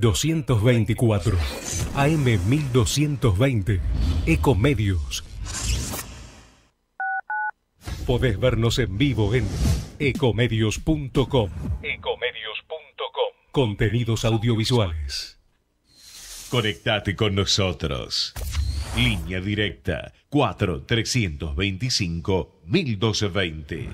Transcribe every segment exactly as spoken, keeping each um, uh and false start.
doscientos veinticuatro, A M mil doscientos veinte, Ecomedios. Podés vernos en vivo en ecomedios punto com. ecomedios punto com. Contenidos audiovisuales. Conectate con nosotros. Línea directa cuatro trescientos veinticinco mil doscientos veinte.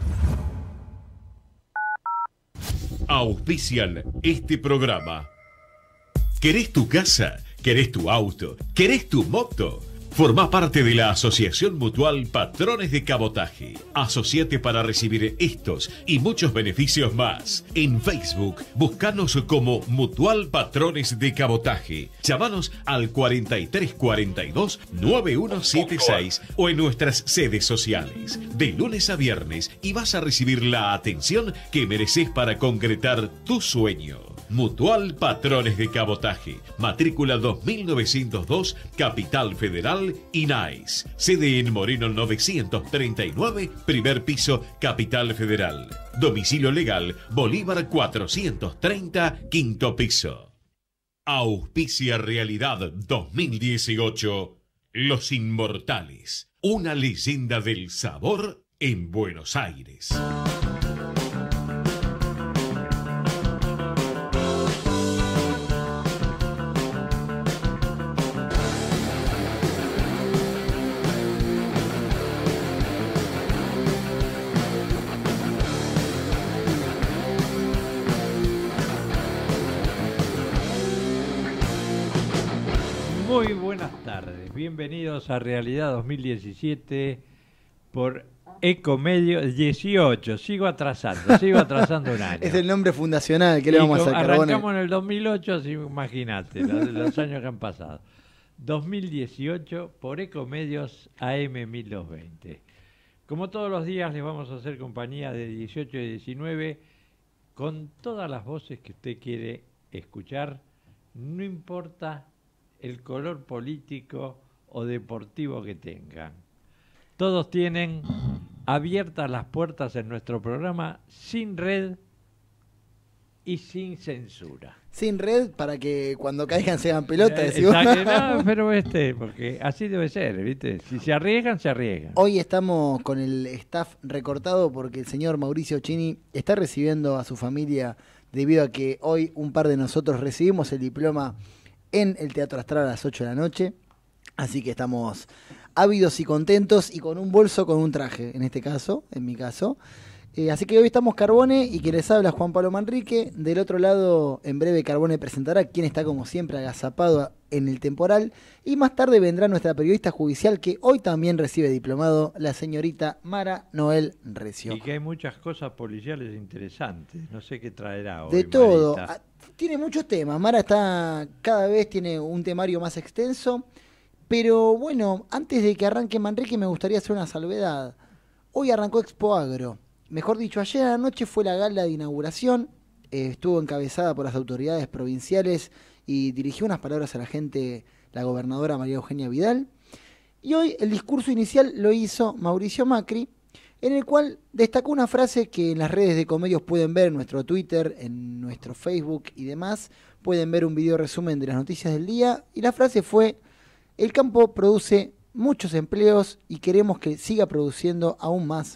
Auspician este programa. ¿Querés tu casa? ¿Querés tu auto? ¿Querés tu moto? Formá parte de la Asociación Mutual Patrones de Cabotaje. Asociate para recibir estos y muchos beneficios más. En Facebook, buscanos como Mutual Patrones de Cabotaje. Llámanos al cuarenta y tres cuarenta y dos noventa y uno setenta y seis o en nuestras sedes sociales. De lunes a viernes y vas a recibir la atención que mereces para concretar tu sueño. Mutual Patrones de Cabotaje, matrícula dos mil novecientos dos, Capital Federal, I N A I S. Sede en Moreno novecientos treinta y nueve, primer piso, Capital Federal. Domicilio legal, Bolívar cuatrocientos treinta, quinto piso. Auspicia Realidad dos mil dieciocho, Los Inmortales, una leyenda del sabor en Buenos Aires. Muy buenas tardes, bienvenidos a Realidad dos mil diecisiete por Ecomedios dieciocho. Sigo atrasando, sigo atrasando un año. Es el nombre fundacional, ¿qué le vamos a hacer? Arrancamos Carbone? en el dos mil ocho, así imagínate, los, los años que han pasado. dos mil dieciocho por Ecomedios A M mil doscientos veinte. Como todos los días les vamos a hacer compañía de dieciocho y diecinueve con todas las voces que usted quiere escuchar, no importa el color político o deportivo que tengan. Todos tienen abiertas las puertas en nuestro programa sin red y sin censura. Sin red para que cuando caigan sean pelota. Eh, decimos. Exacto, no, pero este, porque así debe ser, ¿viste? Si se arriesgan, se arriesgan. Hoy estamos con el staff recortado porque el señor Mauricio Chini está recibiendo a su familia debido a que hoy un par de nosotros recibimos el diploma en el Teatro Astral a las ocho de la noche, así que estamos ávidos y contentos y con un bolso, con un traje, en este caso, en mi caso. Eh, así que hoy estamos Carbone y que les habla Juan Pablo Manrique. Del otro lado, en breve Carbone presentará quien está como siempre agazapado en el temporal. Y más tarde vendrá nuestra periodista judicial que hoy también recibe diplomado, la señorita Mara Noel Recio. Y que hay muchas cosas policiales interesantes. No sé qué traerá hoy. De todo. Marita. Tiene muchos temas. Mara está cada vez tiene un temario más extenso. Pero bueno, antes de que arranque Manrique me gustaría hacer una salvedad. Hoy arrancó Expo Agro. Mejor dicho, ayer a la noche fue la gala de inauguración. Eh, estuvo encabezada por las autoridades provinciales y dirigió unas palabras a la gente la gobernadora María Eugenia Vidal. Y hoy el discurso inicial lo hizo Mauricio Macri, en el cual destacó una frase que en las redes de Ecomedios pueden ver, en nuestro Twitter, en nuestro Facebook y demás. Pueden ver un video resumen de las noticias del día. Y la frase fue: el campo produce muchos empleos y queremos que siga produciendo aún más.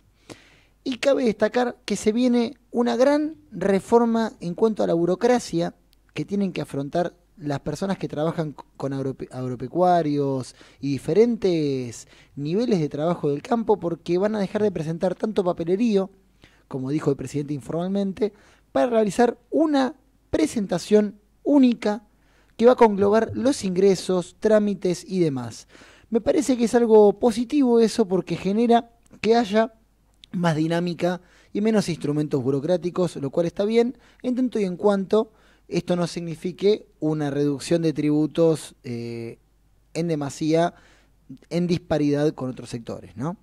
Y cabe destacar que se viene una gran reforma en cuanto a la burocracia que tienen que afrontar las personas que trabajan con agrope agropecuarios y diferentes niveles de trabajo del campo, porque van a dejar de presentar tanto papelerío, como dijo el presidente informalmente, para realizar una presentación única que va a conglobar los ingresos, trámites y demás. Me parece que es algo positivo eso, porque genera que haya más dinámica y menos instrumentos burocráticos, lo cual está bien, en tanto y en cuanto esto no signifique una reducción de tributos eh, en demasía, en disparidad con otros sectores, ¿no?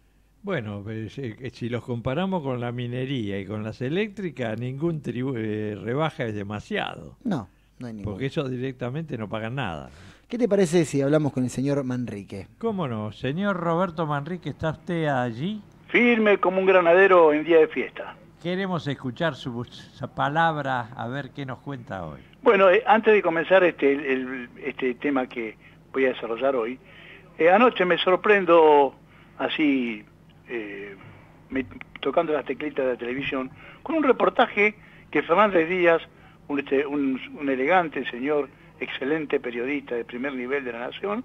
Bueno, pues, eh, si los comparamos con la minería y con las eléctricas, ningún tribu eh, rebaja es demasiado. No, no hay ningún. Porque ellos directamente no pagan nada. ¿Qué te parece si hablamos con el señor Manrique? ¿Cómo no? Señor Roberto Manrique, ¿está usted allí? Firme como un granadero en día de fiesta. queremos escuchar su, su palabra, a ver qué nos cuenta hoy. Bueno, eh, antes de comenzar este, el, este tema que voy a desarrollar hoy, eh, anoche me sorprendo así, eh, me, tocando las teclitas de la televisión, con un reportaje que Fernández Díaz, un, este, un, un elegante señor, excelente periodista de primer nivel de la Nación,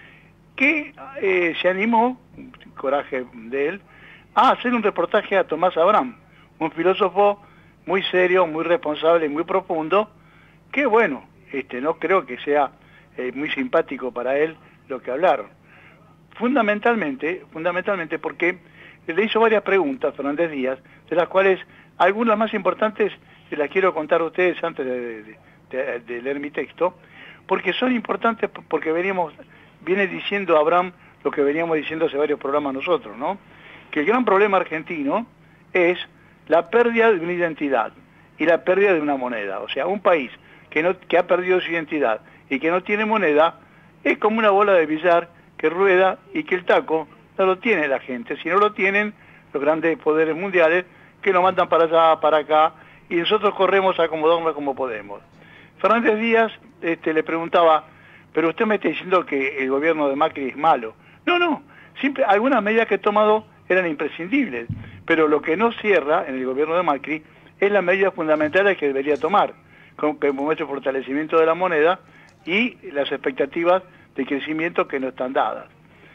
que eh, se animó, coraje de él, a hacer un reportaje a Tomás Abraham, un filósofo muy serio, muy responsable, muy profundo, que bueno, este, no creo que sea eh, muy simpático para él lo que hablaron. Fundamentalmente, fundamentalmente porque le hizo varias preguntas Fernández Díaz, de las cuales algunas más importantes se las quiero contar a ustedes antes de, de, de, de leer mi texto, porque son importantes porque veníamos, viene diciendo Abraham lo que veníamos diciendo hace varios programas nosotros, ¿no? Que el gran problema argentino es la pérdida de una identidad y la pérdida de una moneda. O sea, un país que, no, que ha perdido su identidad y que no tiene moneda es como una bola de billar que rueda y que el taco no lo tiene la gente. Si no lo tienen los grandes poderes mundiales que lo mandan para allá, para acá, y nosotros corremos a acomodarnos como podemos. Fernández Díaz este, le preguntaba, pero usted me está diciendo que el gobierno de Macri es malo. No, no, siempre algunas medidas que he tomado eran imprescindibles, pero lo que no cierra en el gobierno de Macri es las medidas fundamentales que debería tomar, como el fortalecimiento de la moneda y las expectativas de crecimiento que no están dadas.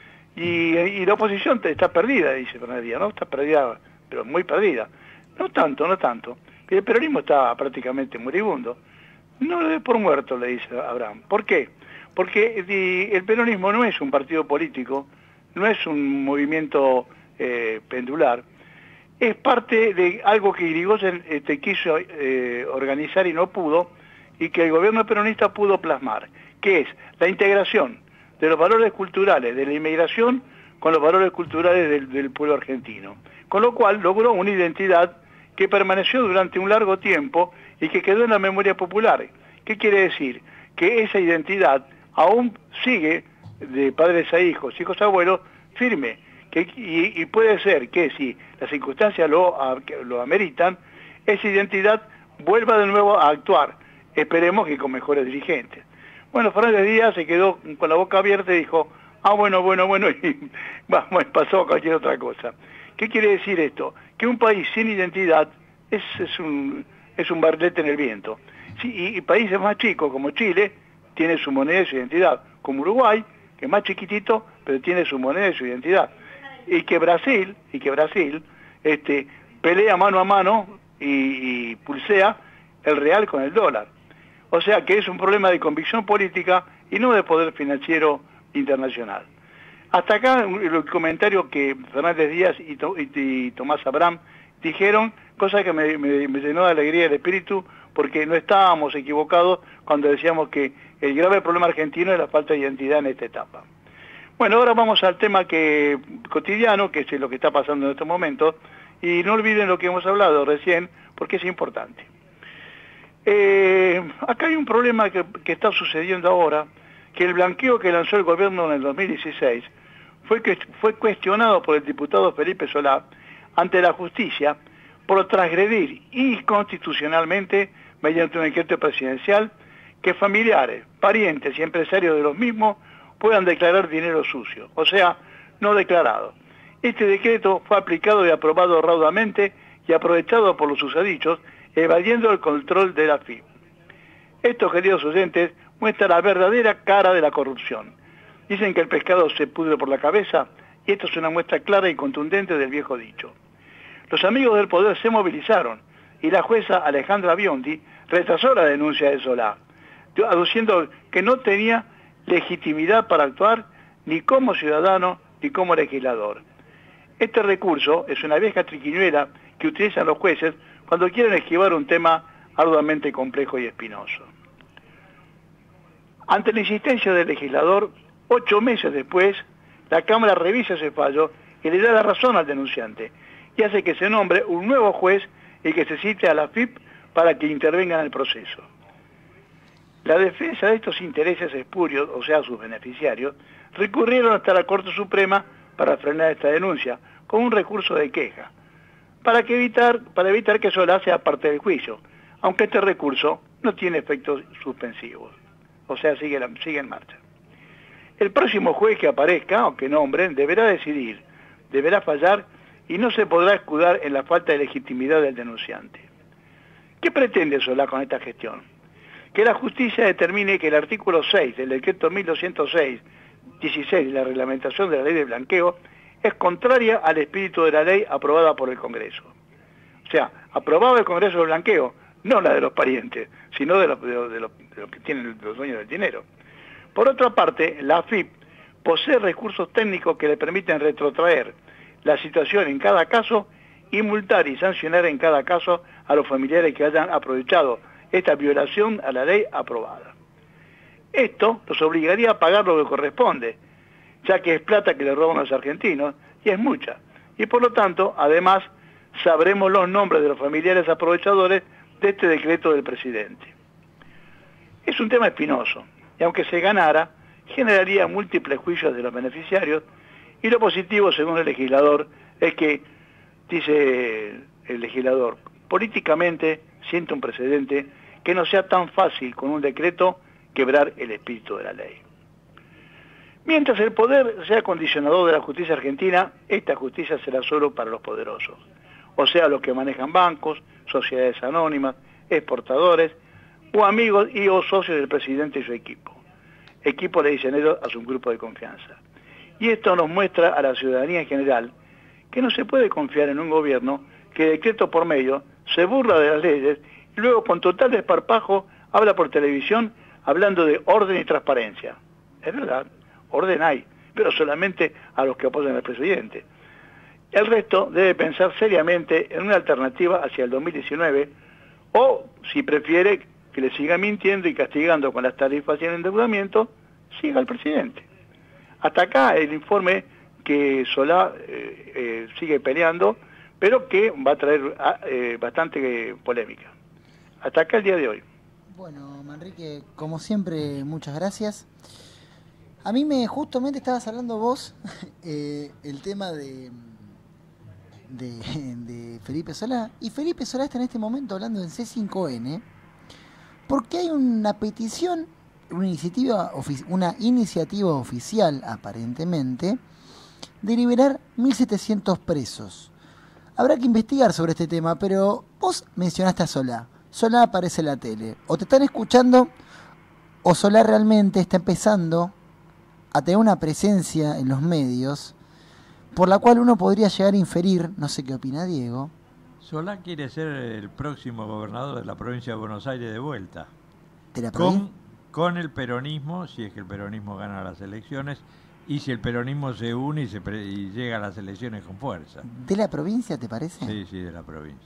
Y, y la oposición está perdida, dice Fernández Díaz, ¿no? Está perdida, pero muy perdida. No tanto, no tanto. El peronismo está prácticamente moribundo. No lo dé por muerto, le dice Abraham. ¿Por qué? Porque el peronismo no es un partido político, no es un movimiento eh, pendular, es parte de algo que Irigoyen este, quiso eh, organizar y no pudo, y que el gobierno peronista pudo plasmar, que es la integración de los valores culturales de la inmigración con los valores culturales del, del pueblo argentino. Con lo cual logró una identidad que permaneció durante un largo tiempo y que quedó en la memoria popular. ¿Qué quiere decir? Que esa identidad aún sigue de padres a hijos, hijos a abuelos, firme. Que, y, y puede ser que si las circunstancias lo, lo ameritan, esa identidad vuelva de nuevo a actuar. Esperemos que con mejores dirigentes. Bueno, Fernández Díaz se quedó con la boca abierta y dijo, ah, bueno, bueno, bueno, y bueno, pasó cualquier otra cosa. ¿Qué quiere decir esto? Que un país sin identidad es, es, un, es un barrilete en el viento. Sí, y, y países más chicos como Chile tiene su moneda y su identidad, como Uruguay, que es más chiquitito, pero tiene su moneda y su identidad. Y que Brasil, y que Brasil este, pelea mano a mano y, y pulsea el real con el dólar. O sea que es un problema de convicción política y no de poder financiero internacional. Hasta acá el comentario que Fernández Díaz y, y, y Tomás Abraham dijeron, cosa que me, me, me llenó de alegría el espíritu, porque no estábamos equivocados cuando decíamos que el grave problema argentino es la falta de identidad en esta etapa. Bueno, ahora vamos al tema que cotidiano, que es lo que está pasando en estos momentos, y no olviden lo que hemos hablado recién, porque es importante. Eh, acá hay un problema que, que está sucediendo ahora, que el blanqueo que lanzó el gobierno en el dos mil dieciséis fue, que, fue cuestionado por el diputado Felipe Solá ante la justicia por transgredir inconstitucionalmente, mediante un decreto presidencial, que familiares, parientes y empresarios de los mismos puedan declarar dinero sucio, o sea, no declarado. Este decreto fue aplicado y aprobado raudamente y aprovechado por los susodichos, evadiendo el control de la F I P. Esto, queridos oyentes, muestra la verdadera cara de la corrupción. Dicen que el pescado se pudre por la cabeza, y esto es una muestra clara y contundente del viejo dicho. Los amigos del poder se movilizaron, y la jueza Alejandra Biondi rechazó la denuncia de Solá, aduciendo que no tenía legitimidad para actuar ni como ciudadano ni como legislador. Este recurso es una vieja triquiñuela que utilizan los jueces cuando quieren esquivar un tema arduamente complejo y espinoso. Ante la insistencia del legislador, ocho meses después, la Cámara revisa ese fallo y le da la razón al denunciante y hace que se nombre un nuevo juez y que se cite a la F I P para que intervenga en el proceso. La defensa de estos intereses espurios, o sea, sus beneficiarios, recurrieron hasta la Corte Suprema para frenar esta denuncia, con un recurso de queja. para, que evitar, para evitar que Solá sea parte del juicio, aunque este recurso no tiene efectos suspensivos, o sea, sigue, la, sigue en marcha. El próximo juez que aparezca, o que nombren, deberá decidir, deberá fallar y no se podrá escudar en la falta de legitimidad del denunciante. ¿Qué pretende Solá con esta gestión? Que la justicia determine que el artículo seis del decreto mil doscientos seis, dieciséis de la reglamentación de la ley de blanqueo es contraria al espíritu de la ley aprobada por el Congreso. O sea, aprobado el Congreso de blanqueo, no la de los parientes, sino de los, de los, de los, de los que tienen los dueños del dinero. Por otra parte, la A F I P posee recursos técnicos que le permiten retrotraer la situación en cada caso y multar y sancionar en cada caso a los familiares que hayan aprovechado esta violación a la ley aprobada. Esto los obligaría a pagar lo que corresponde, ya que es plata que le roban a los argentinos, y es mucha. Y por lo tanto, además, sabremos los nombres de los familiares aprovechadores de este decreto del presidente. Es un tema espinoso, y aunque se ganara, generaría múltiples juicios de los beneficiarios, y lo positivo, según el legislador, es que, dice el legislador, políticamente siente un precedente que no sea tan fácil con un decreto quebrar el espíritu de la ley. Mientras el poder sea condicionador de la justicia argentina, esta justicia será solo para los poderosos, o sea, los que manejan bancos, sociedades anónimas, exportadores, o amigos y o socios del presidente y su equipo. Equipo le dicen ellos a su grupo de confianza. Y esto nos muestra a la ciudadanía en general que no se puede confiar en un gobierno que decreto por medio se burla de las leyes y luego con total desparpajo habla por televisión hablando de orden y transparencia. Es verdad, orden hay, pero solamente a los que apoyan al presidente. El resto debe pensar seriamente en una alternativa hacia el dos mil diecinueve o, si prefiere que le siga mintiendo y castigando con las tarifas y el endeudamiento, siga al presidente. Hasta acá el informe que Solá eh, eh, sigue peleando, pero que va a traer eh, bastante eh, polémica. Hasta acá el día de hoy. Bueno, Manrique, como siempre, muchas gracias. A mí me justamente estabas hablando vos eh, el tema de, de, de Felipe Solá, y Felipe Solá está en este momento hablando en C cinco N, porque hay una petición, una iniciativa, una iniciativa oficial, aparentemente, de liberar mil setecientos presos. Habrá que investigar sobre este tema, pero vos mencionaste a Solá. Solá aparece en la tele. O te están escuchando, o Solá realmente está empezando a tener una presencia en los medios, por la cual uno podría llegar a inferir, no sé qué opina Diego. Solá quiere ser el próximo gobernador de la provincia de Buenos Aires de vuelta. ¿De la con, con el peronismo, si es que el peronismo gana las elecciones, y si el peronismo se une y, se pre y llega a las elecciones con fuerza. ¿De la provincia, te parece? Sí, sí, de la provincia.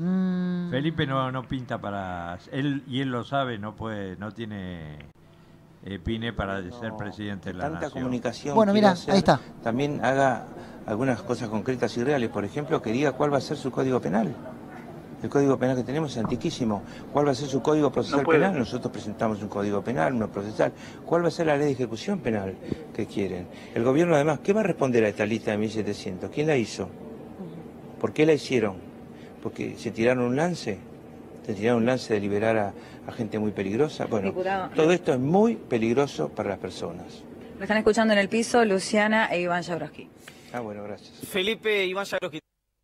Mm. Felipe no, no pinta para... Él, y él lo sabe, no puede, no tiene eh, pine para no, ser presidente de la tanta nación. Comunicación bueno, mira, hacer, ahí está. También haga algunas cosas concretas y reales. Por ejemplo, que diga cuál va a ser su código penal. El código penal que tenemos es antiquísimo. ¿Cuál va a ser su código procesal no penal? Nosotros presentamos un código penal, uno procesal. ¿Cuál va a ser la ley de ejecución penal que quieren? El gobierno, además, ¿qué va a responder a esta lista de mil setecientos? ¿Quién la hizo? ¿Por qué la hicieron? ¿Porque se tiraron un lance? ¿Se tiraron un lance de liberar a, a gente muy peligrosa? Bueno, Diputado, todo esto es muy peligroso para las personas. Me están escuchando en el piso Luciana e Iván Jabrowski. Ah, bueno, gracias. Felipe, Iván Jabrowski.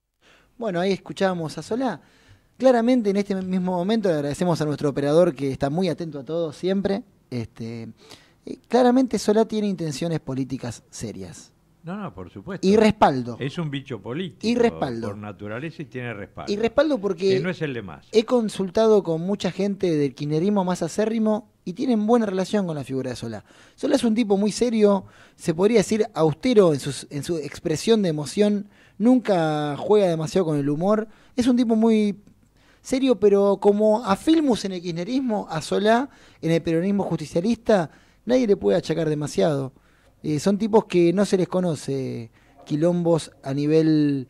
Bueno, ahí escuchábamos a Solá. Claramente en este mismo momento le agradecemos a nuestro operador que está muy atento a todo siempre. Este, claramente Solá tiene intenciones políticas serias. No, no, por supuesto. Y respaldo. Es un bicho político. Y respaldo. Por naturaleza y tiene respaldo. Y respaldo porque... Que no es el de más. He consultado con mucha gente del kirchnerismo más acérrimo y tienen buena relación con la figura de Solá. Solá es un tipo muy serio, se podría decir austero en, sus, en su expresión de emoción, nunca juega demasiado con el humor. Es un tipo muy serio, pero como a Filmus en el kirchnerismo, a Solá en el peronismo justicialista, nadie le puede achacar demasiado. Eh, son tipos que no se les conoce quilombos a nivel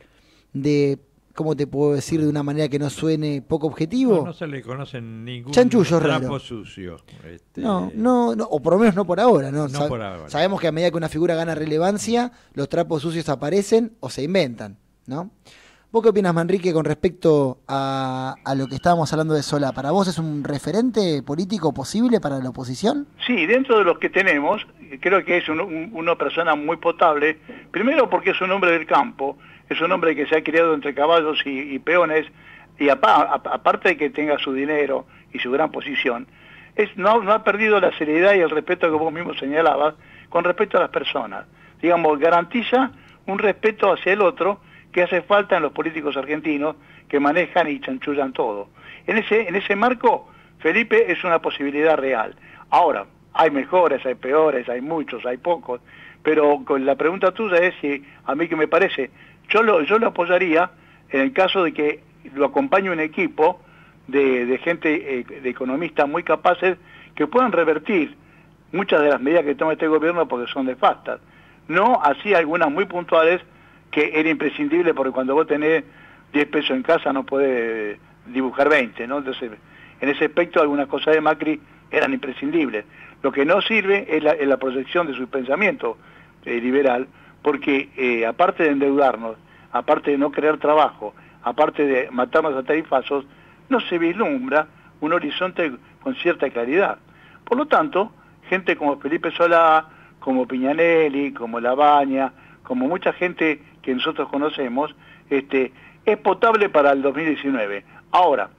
de, ¿cómo te puedo decir de una manera que no suene poco objetivo? No, no se le conocen ningún chanchullo trapo raro. sucio. Este... No, no, no, o por lo menos no por ahora. No, no Sab por ahora. Sabemos que a medida que una figura gana relevancia, los trapos sucios aparecen o se inventan, ¿no? ¿Vos qué opinas, Manrique, con respecto a, a lo que estábamos hablando de Solá? ¿Para vos es un referente político posible para la oposición? Sí, dentro de los que tenemos, creo que es un, un, una persona muy potable, primero porque es un hombre del campo, es un hombre que se ha criado entre caballos y, y peones, y apa, a, aparte de que tenga su dinero y su gran posición, es, no, no ha perdido la seriedad y el respeto que vos mismo señalabas con respecto a las personas. Digamos, garantiza un respeto hacia el otro que hace falta en los políticos argentinos que manejan y chanchullan todo. En ese, en ese marco, Felipe es una posibilidad real. Ahora, hay mejores, hay peores, hay muchos, hay pocos, pero con la pregunta tuya es si a mí que me parece, yo lo, yo lo apoyaría en el caso de que lo acompañe un equipo de, de gente, eh, de economistas muy capaces que puedan revertir muchas de las medidas que toma este gobierno porque son nefastas. No así algunas muy puntuales que era imprescindible porque cuando vos tenés diez pesos en casa no podés dibujar veinte, ¿no? Entonces, en ese aspecto algunas cosas de Macri eran imprescindibles. Lo que no sirve es la, es la proyección de su pensamiento eh, liberal, porque eh, aparte de endeudarnos, aparte de no crear trabajo, aparte de matarnos a tarifazos, no se vislumbra un horizonte con cierta claridad. Por lo tanto, gente como Felipe Solá, como Piñanelli, como Labaña, como mucha gente que nosotros conocemos, este, es potable para el dos mil diecinueve. Ahora,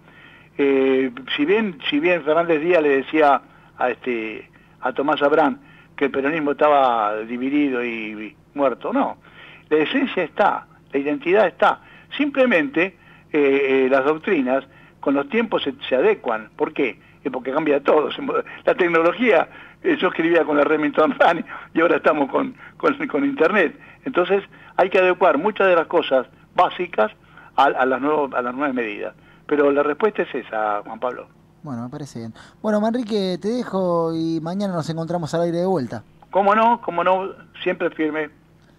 eh, si bien si bien Fernández Díaz le decía a este a Tomás Abrán que el peronismo estaba dividido y, y muerto, no. La esencia está, la identidad está. Simplemente eh, eh, las doctrinas con los tiempos se, se adecuan. ¿Por qué? Es porque cambia todo. La tecnología, eh, yo escribía con la Remington Run y ahora estamos con, con, con Internet. Entonces hay que adecuar muchas de las cosas básicas a, a, las, nuevos, a las nuevas medidas. Pero la respuesta es esa, Juan Pablo. Bueno, me parece bien. Bueno, Manrique, te dejo y mañana nos encontramos al aire de vuelta. ¿Cómo no? ¿Cómo no? Siempre firme.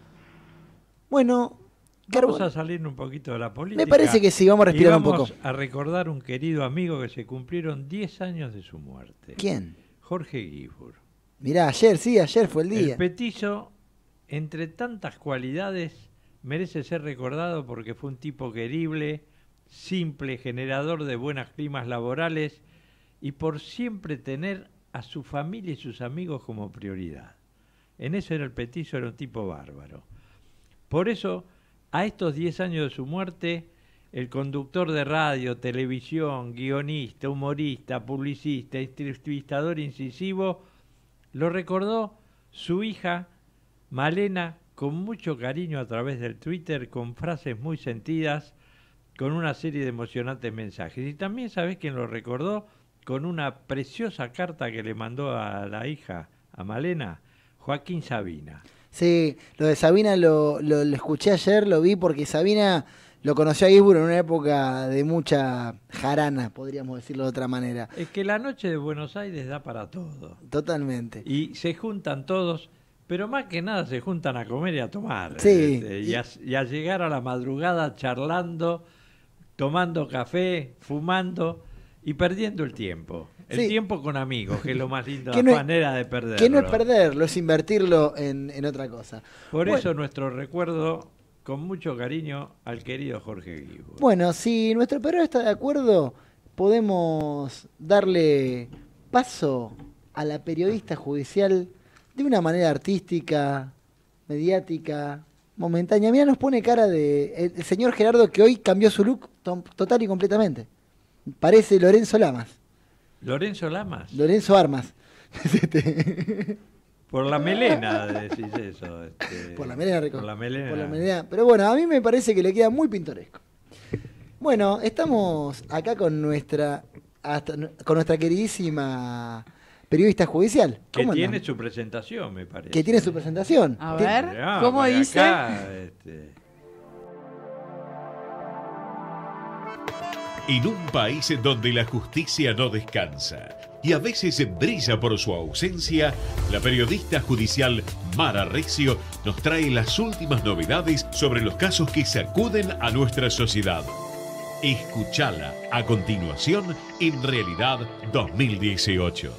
Bueno, vamos a salir un poquito de la política. Me parece que sí, vamos a respirar un poco. Vamos a recordar un querido amigo que se cumplieron diez años de su muerte. ¿Quién? Jorge Guibur. Mirá, ayer, sí, ayer fue el día. El petizo, entre tantas cualidades, merece ser recordado porque fue un tipo querible, simple, generador de buenos climas laborales y por siempre tener a su familia y sus amigos como prioridad. En eso era el petizo, era un tipo bárbaro. Por eso, a estos diez años de su muerte, el conductor de radio, televisión, guionista, humorista, publicista, entrevistador incisivo, lo recordó su hija Malena con mucho cariño a través del Twitter, con frases muy sentidas, con una serie de emocionantes mensajes. Y también, ¿sabés quién lo recordó? Con una preciosa carta que le mandó a la hija, a Malena, Joaquín Sabina. Sí, lo de Sabina lo, lo, lo escuché ayer, lo vi porque Sabina lo conoció a Guibur en una época de mucha jarana, podríamos decirlo de otra manera. Es que la noche de Buenos Aires da para todo. Totalmente. Y se juntan todos, pero más que nada se juntan a comer y a tomar. Sí. Este, y, a, y a llegar a la madrugada charlando, tomando café, fumando y perdiendo el tiempo. El sí. tiempo con amigos, que es lo más lindo, la no manera es, de perderlo. Que no es perderlo, es invertirlo en, en otra cosa. Por bueno. eso nuestro recuerdo, con mucho cariño, al querido Jorge Guibur. Bueno, si nuestro operador está de acuerdo, podemos darle paso a la periodista judicial de una manera artística, mediática, momentánea. Mira, nos pone cara de el, el señor Gerardo, que hoy cambió su look to- total y completamente. Parece Lorenzo Lamas. ¿Lorenzo Lamas? Lorenzo Armas. Por la melena decís eso. Este, por la melena, Rico. Por la melena. Por la melena. Pero bueno, a mí me parece que le queda muy pintoresco. Bueno, estamos acá con nuestra hasta, con nuestra queridísima periodista judicial. Que ¿Cómo tiene andan? su presentación, me parece. Que tiene su presentación. A Tien- ver, Mirá, ¿cómo por dice? acá, este... En un país donde la justicia no descansa y a veces brilla por su ausencia, la periodista judicial Mara Recio nos trae las últimas novedades sobre los casos que sacuden a nuestra sociedad. Escuchala a continuación en Realidad dos mil dieciocho.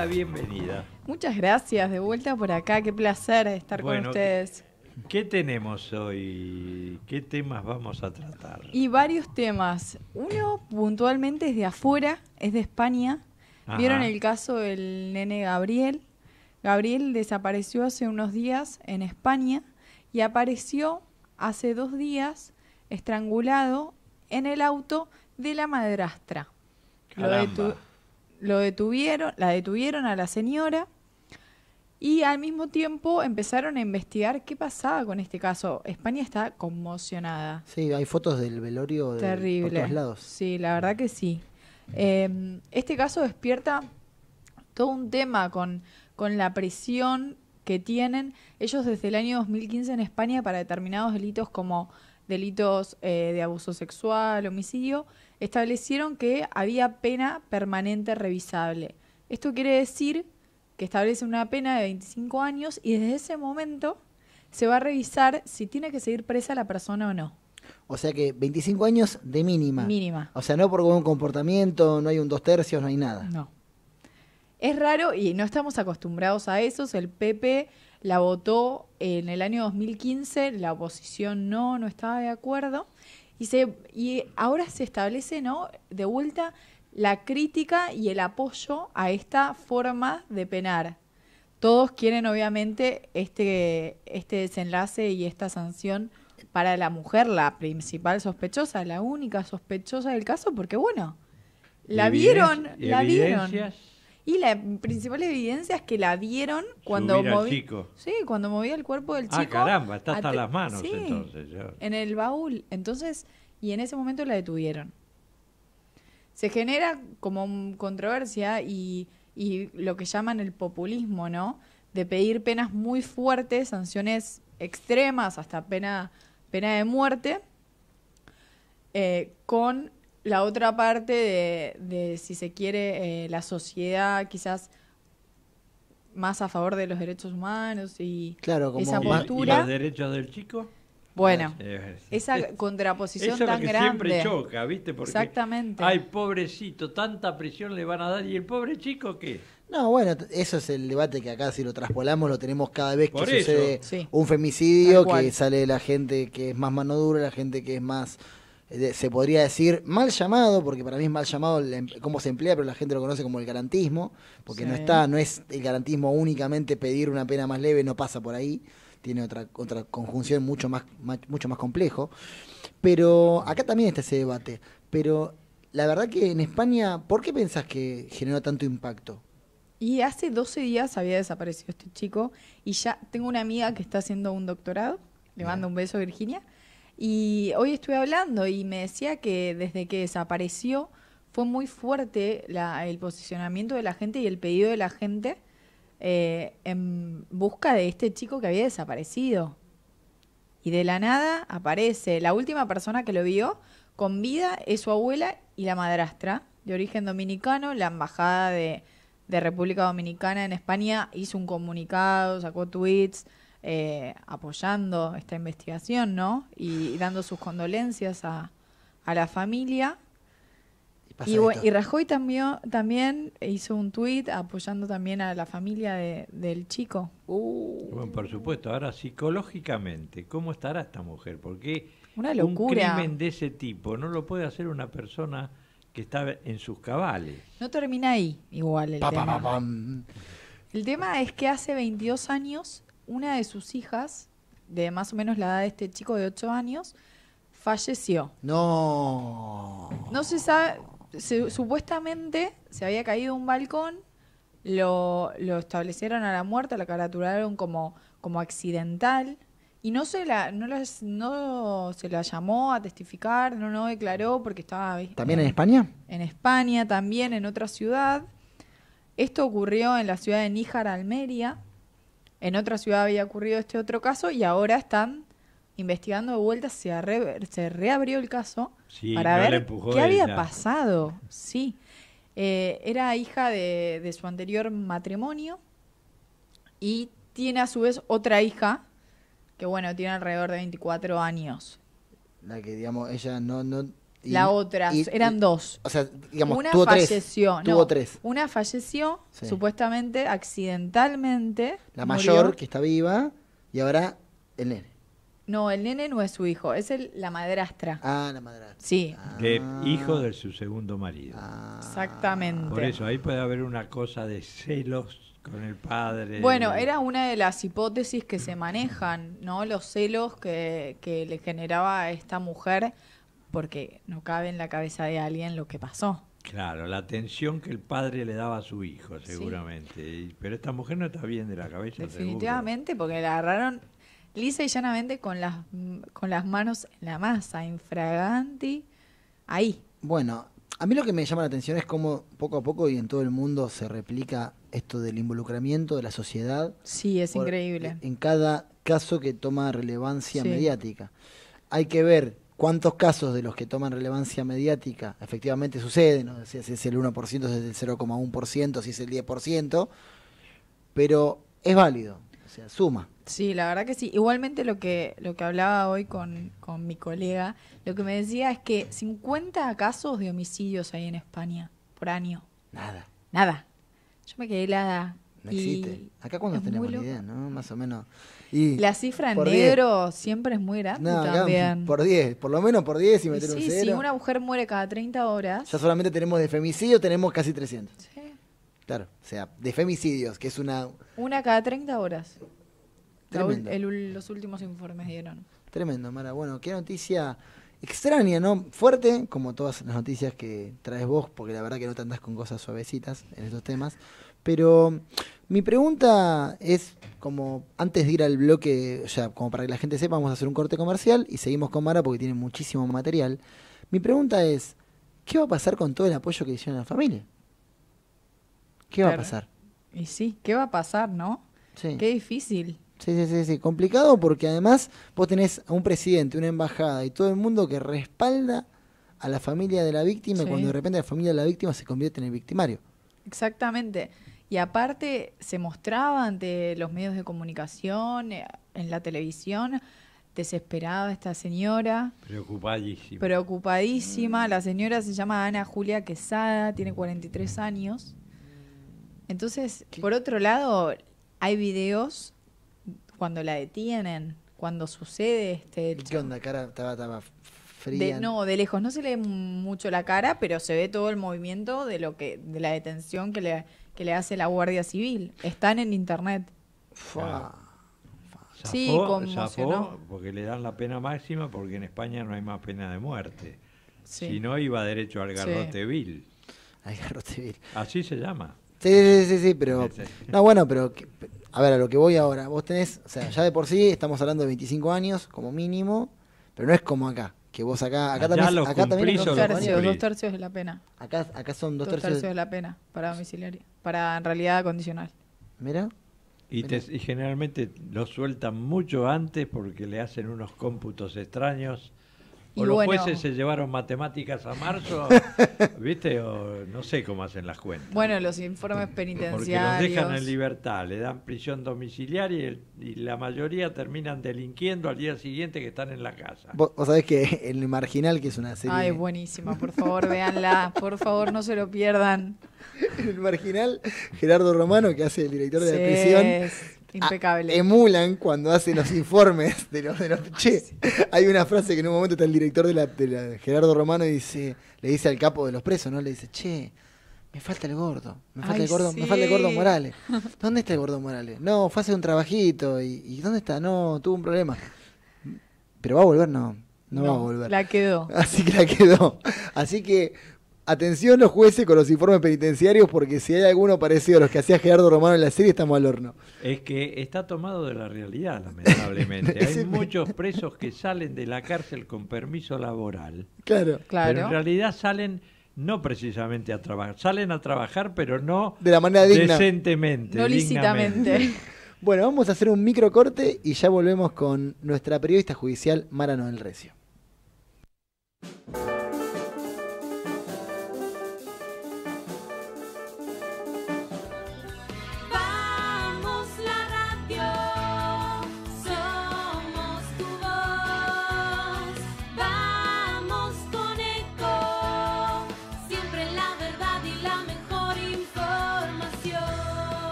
Gisela, bienvenida. Muchas gracias, de vuelta por acá, qué placer estar Bueno, con ustedes. ¿Qué tenemos hoy? ¿Qué temas vamos a tratar? Y varios temas. Uno puntualmente es de afuera, es de España. Ajá. ¿Vieron el caso del nene Gabriel? Gabriel desapareció hace unos días en España y apareció hace dos días estrangulado en el auto de la madrastra. Lo, detu- lo detuvieron, la detuvieron a la señora y al mismo tiempo empezaron a investigar qué pasaba con este caso. España está conmocionada. Sí, hay fotos del velorio de, Terrible. por todos lados. Sí, la verdad que sí. Eh, este caso despierta todo un tema con, con la presión que tienen ellos desde el año dos mil quince en España para determinados delitos como delitos eh, de abuso sexual, homicidio, establecieron que había pena permanente revisable. Esto quiere decir que establece una pena de veinticinco años y desde ese momento se va a revisar si tiene que seguir presa la persona o no. O sea que veinticinco años de mínima. Mínima. O sea, no por un comportamiento, no hay un dos tercios, no hay nada. No. Es raro y no estamos acostumbrados a eso. El P P la votó en el año dos mil quince, la oposición no, no estaba de acuerdo. Y, se, y ahora se establece, ¿no?, de vuelta la crítica y el apoyo a esta forma de penar. Todos quieren, obviamente, este, este desenlace y esta sanción para la mujer, la principal sospechosa, la única sospechosa del caso, porque, bueno, la vieron, la vieron. Y la principal evidencia es que la vieron cuando Subir al moví, chico. Sí, cuando movía el cuerpo del chico. Ah, caramba, está hasta ate- las manos sí, entonces. Ya. en el baúl. Entonces, y en ese momento la detuvieron. Se genera como un controversia y, y lo que llaman el populismo, ¿no? De pedir penas muy fuertes, sanciones extremas, hasta pena, pena de muerte, eh, con la otra parte de, de si se quiere, eh, la sociedad quizás más a favor de los derechos humanos y Claro, como esa más- ¿Y, y postura. los derechos del chico? Bueno, Eh, esa contraposición Eso es lo tan que grande. siempre choca, ¿viste? Porque, Exactamente. ay, pobrecito, tanta presión le van a dar. ¿Y el pobre chico qué? No, bueno, t- eso es el debate que acá si lo traspolamos lo tenemos cada vez que Por eso. sucede Sí. un femicidio, Tal cual. que sale la gente que es más mano dura, la gente que es más, eh, de- se podría decir, mal llamado, porque para mí es mal llamado el em- cómo se emplea, pero la gente lo conoce como el garantismo, porque Sí. no está, no es el garantismo únicamente pedir una pena más leve, no pasa por ahí, tiene otra otra conjunción mucho más, más mucho más complejo. Pero acá también está ese debate. Pero la verdad que en España, ¿por qué pensás que generó tanto impacto? Y hace doce días había desaparecido este chico y ya tengo una amiga que está haciendo un doctorado, le mando un beso, Virginia, y hoy estuve hablando y me decía que desde que desapareció fue muy fuerte la- el posicionamiento de la gente y el pedido de la gente eh, en busca de este chico que había desaparecido. Y de la nada aparece. La última persona que lo vio con vida es su abuela y la madrastra, de origen dominicano. La embajada de, de República Dominicana en España hizo un comunicado, sacó tweets eh, apoyando esta investigación, ¿no? Y, y dando sus condolencias a, a la familia. pasa Y, bu- esto. y Rajoy también, también hizo un tuit apoyando también a la familia de- del chico. Bueno, por supuesto, ahora psicológicamente, ¿cómo estará esta mujer? Porque Una un locura. crimen de ese tipo no lo puede hacer una persona que está en sus cabales. No termina ahí igual el Pa, pa, tema. pa, pam. El tema es que hace veintidós años, una de sus hijas, de más o menos la edad de este chico de ocho años, falleció. No. No se sabe, se- supuestamente se había caído de un balcón, lo, lo establecieron a la muerte, la caratularon como, como accidental y no se la no, las- no se la llamó a testificar, no no declaró porque estaba ¿También en España? en España, también en otra ciudad. Esto ocurrió en la ciudad de Níjar, Almería. En otra ciudad había ocurrido este otro caso y ahora están investigando de vuelta. Se, arre- se reabrió el caso Sí, para no la ver empujó qué había ella. pasado. Sí, Eh, era hija de, de su anterior matrimonio y tiene a su vez otra hija que, bueno, tiene alrededor de veinticuatro años. La que, digamos, ella no, no Y- la otra, y- eran y- dos. O sea, digamos, Una tuvo tres. falleció, no, Tuvo tres. una falleció Sí. supuestamente accidentalmente. La murió. mayor, que está viva, y ahora el nene. No, el nene no es su hijo, es el, la madrastra. Ah, la madrastra. Sí, De Ah. hijo de su segundo marido. Ah. exactamente. Por eso, ahí puede haber una cosa de celos con el padre. Bueno, era una de las hipótesis que se manejan, ¿no? Los celos que, que le generaba a esta mujer, porque no cabe en la cabeza de alguien lo que pasó. Claro, la atención que el padre le daba a su hijo, seguramente. Y- pero esta mujer no está bien de la cabeza, Definitivamente, porque la agarraron lisa y llanamente con las, con las manos en la masa, infraganti, ahí. Bueno, a mí lo que me llama la atención es cómo poco a poco y en todo el mundo se replica esto del involucramiento de la sociedad. Sí, es por- increíble. En cada caso que toma relevancia Sí. mediática. Hay que ver cuántos casos de los que toman relevancia mediática efectivamente suceden, no sé si es el uno por ciento, si es el cero coma uno por ciento, si es el diez por ciento, pero es válido, o sea, suma. Sí, la verdad que sí. Igualmente lo que lo que hablaba hoy con, con mi colega, lo que me decía es que cincuenta casos de homicidios hay en España por año. Nada, Nada. Yo me quedé helada. no Y existe. Acá cuando es muy tenemos la loco. idea, ¿no? Más o menos. Y La cifra en por diez. negro siempre es muy grande No, acá también. por diez, por lo menos por diez y Y meter un sí, cero. si una mujer muere cada treinta horas. Ya solamente tenemos de femicidio, tenemos casi trescientos. Sí. Claro, o sea, de femicidios, que es una... Una cada treinta horas. La ul- Tremendo. el- los últimos informes dieron. Tremendo, Mara. Bueno, qué noticia extraña, ¿no? Fuerte, como todas las noticias que traes vos, porque la verdad que no te andás con cosas suavecitas en estos temas. Pero mi pregunta es, como antes de ir al bloque, ya como para que la gente sepa, vamos a hacer un corte comercial y seguimos con Mara porque tiene muchísimo material. Mi pregunta es, ¿qué va a pasar con todo el apoyo que hicieron a la familia? ¿Qué va a Claro. pasar? Y sí, ¿qué va a pasar, no? Sí. Qué difícil. Sí, sí, sí, sí, complicado porque además vos tenés a un presidente, una embajada y todo el mundo que respalda a la familia de la víctima Sí. y cuando de repente la familia de la víctima se convierte en el victimario. Exactamente. Y aparte se mostraba ante los medios de comunicación, eh, en la televisión, desesperada esta señora, Preocupadísimo. preocupadísima. La señora se llama Ana Julia Quesada, tiene cuarenta y tres años. Entonces, ¿Qué? por otro lado, hay videos cuando la detienen, cuando sucede este ¿Y hecho. qué onda? Cara estaba, estaba fría. De, no, de lejos no se le ve mucho la cara, pero se ve todo el movimiento de lo que, de la detención que le, que le hace la Guardia Civil. Están en internet. Fua. Zafó, Sí, conmocionó. zafó porque le dan la pena máxima porque en España no hay más pena de muerte. Sí. Si no, iba derecho al Sí. garrote vil. Ay, garrote vil. Así se llama. Sí, sí, sí, sí, pero... Sí. No, bueno, pero... que- A ver, a lo que voy ahora. Vos tenés... O sea, ya de por sí estamos hablando de veinticinco años como mínimo, pero no es como acá. Que vos acá... Acá Allá también, los acá también cumplís son o Dos los dos tercios, años. dos tercios de la pena. Acá, acá son dos, Dos tercios de la pena para domiciliaria. Para en realidad condicional. Mira. Y, te- y generalmente lo sueltan mucho antes porque le hacen unos cómputos extraños. O Y los bueno. jueces se llevaron matemáticas a marzo, ¿viste? O no sé cómo hacen las cuentas. Bueno, los informes Porque los penitenciarios. dejan en libertad, le dan prisión domiciliaria y, el- y la mayoría terminan delinquiendo al día siguiente que están en la casa. Vos, vos sabés que El Marginal, que es una serie... Ay, es buenísima, por favor, véanla. Por favor, no se lo pierdan. El Marginal, Gerardo Romano, que hace el director de la Sí, prisión... es impecable. ah, emulan cuando hace los informes de los, de los che, hay una frase que en un momento está el director de la, de la Gerardo Romano y dice, le dice al capo de los presos, ¿no? Le dice, che, me falta el gordo, me falta Ay, el gordo, sí. me falta el gordo Morales. ¿Dónde está el gordo Morales? No, fue a hacer un trabajito y, y ¿dónde está? No, tuvo un problema. Pero va a volver, no, no, va a volver. La quedó. Así que la quedó. Así que atención los jueces con los informes penitenciarios porque si hay alguno parecido a los que hacía Gerardo Romano en la serie estamos al horno. Es que está tomado de la realidad, lamentablemente. Hay Sí. muchos presos que salen de la cárcel con permiso laboral, Claro. Claro. pero en realidad salen no precisamente a trabajar, salen a trabajar, pero no De la manera digna. decentemente, No dignamente. lícitamente. Bueno, vamos a hacer un micro corte y ya volvemos con nuestra periodista judicial Mara Noel Recio. Vamos la radio, somos tu voz. Vamos con Ecomedios.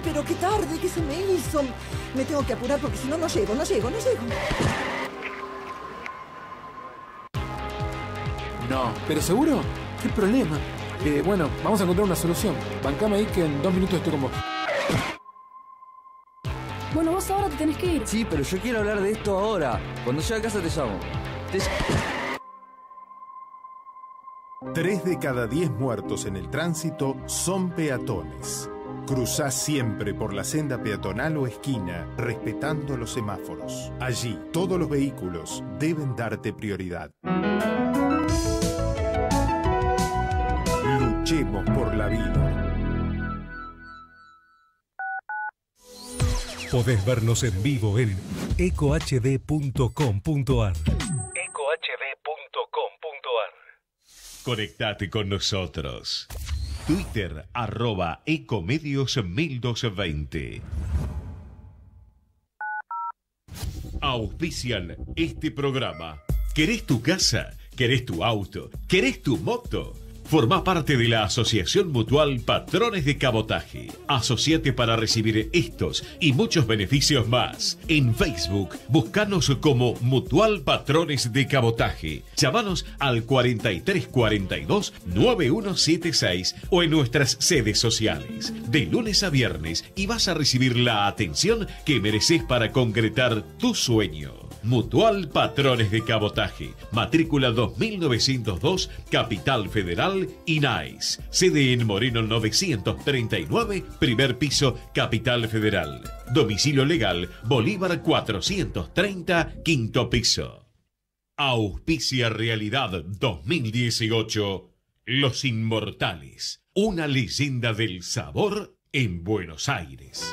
pero qué tarde, ¿qué se me hizo? Me tengo que apurar porque si no, no llego, no llego, no llego. No. ¿Pero seguro? ¿Qué problema? Eh, bueno, vamos a encontrar una solución. Bancame ahí que en dos minutos estoy con vos. Bueno, vos ahora te tenés que ir. Sí, pero yo quiero hablar de esto ahora. Cuando llegue a casa te llamo. Te... Tres de cada diez muertos en el tránsito son peatones. Cruzá siempre por la senda peatonal o esquina, respetando los semáforos. Allí, todos los vehículos deben darte prioridad. Luchemos por la vida. Podés vernos en vivo en eco h d punto com punto a r. eco h d punto com punto a r. Conectate con nosotros. Twitter, arroba Ecomedios mil doscientos veinte. Auspician este programa. ¿Querés tu casa? ¿Querés tu auto? ¿Querés tu moto? Formá parte de la Asociación Mutual Patrones de Cabotaje. Asociate para recibir estos y muchos beneficios más. En Facebook, buscanos como Mutual Patrones de Cabotaje. Llámanos al cuarenta y tres cuarenta y dos noventa y uno setenta y seis o en nuestras sedes sociales. De lunes a viernes y vas a recibir la atención que mereces para concretar tu sueño. Mutual Patrones de Cabotaje, matrícula dos mil novecientos dos, Capital Federal, I N A I S. Sede en Moreno novecientos treinta y nueve, primer piso, Capital Federal. Domicilio legal, Bolívar cuatrocientos treinta, quinto piso. Auspicia Realidad dos mil dieciocho, Los Inmortales, una leyenda del sabor en Buenos Aires.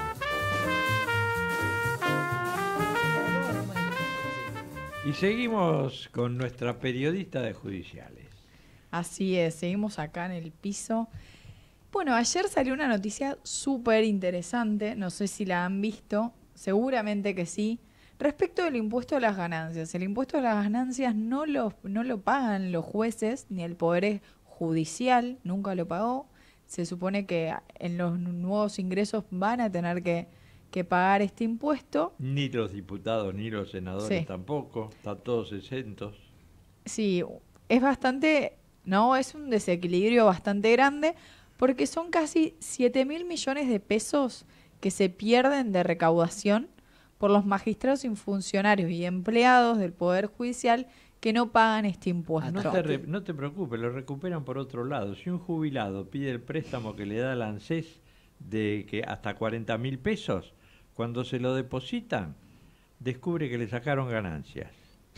Y seguimos con nuestra periodista de judiciales. Así es, seguimos acá en el piso. Bueno, ayer salió una noticia súper interesante, no sé si la han visto, seguramente que sí, respecto del impuesto a las ganancias. El impuesto a las ganancias no lo, no lo pagan los jueces ni el Poder Judicial, nunca lo pagó. Se supone que en los nuevos ingresos van a tener que... que pagar este impuesto. Ni los diputados ni los senadores Sí. tampoco, están todos exentos. Sí, es bastante, no, es un desequilibrio bastante grande porque son casi siete mil millones de pesos que se pierden de recaudación por los magistrados y funcionarios y empleados del Poder Judicial que no pagan este impuesto. No te, re- no te preocupes, lo recuperan por otro lado. Si un jubilado pide el préstamo que le da el ANSES de que hasta cuarenta mil pesos, cuando se lo depositan, descubre que le sacaron ganancias.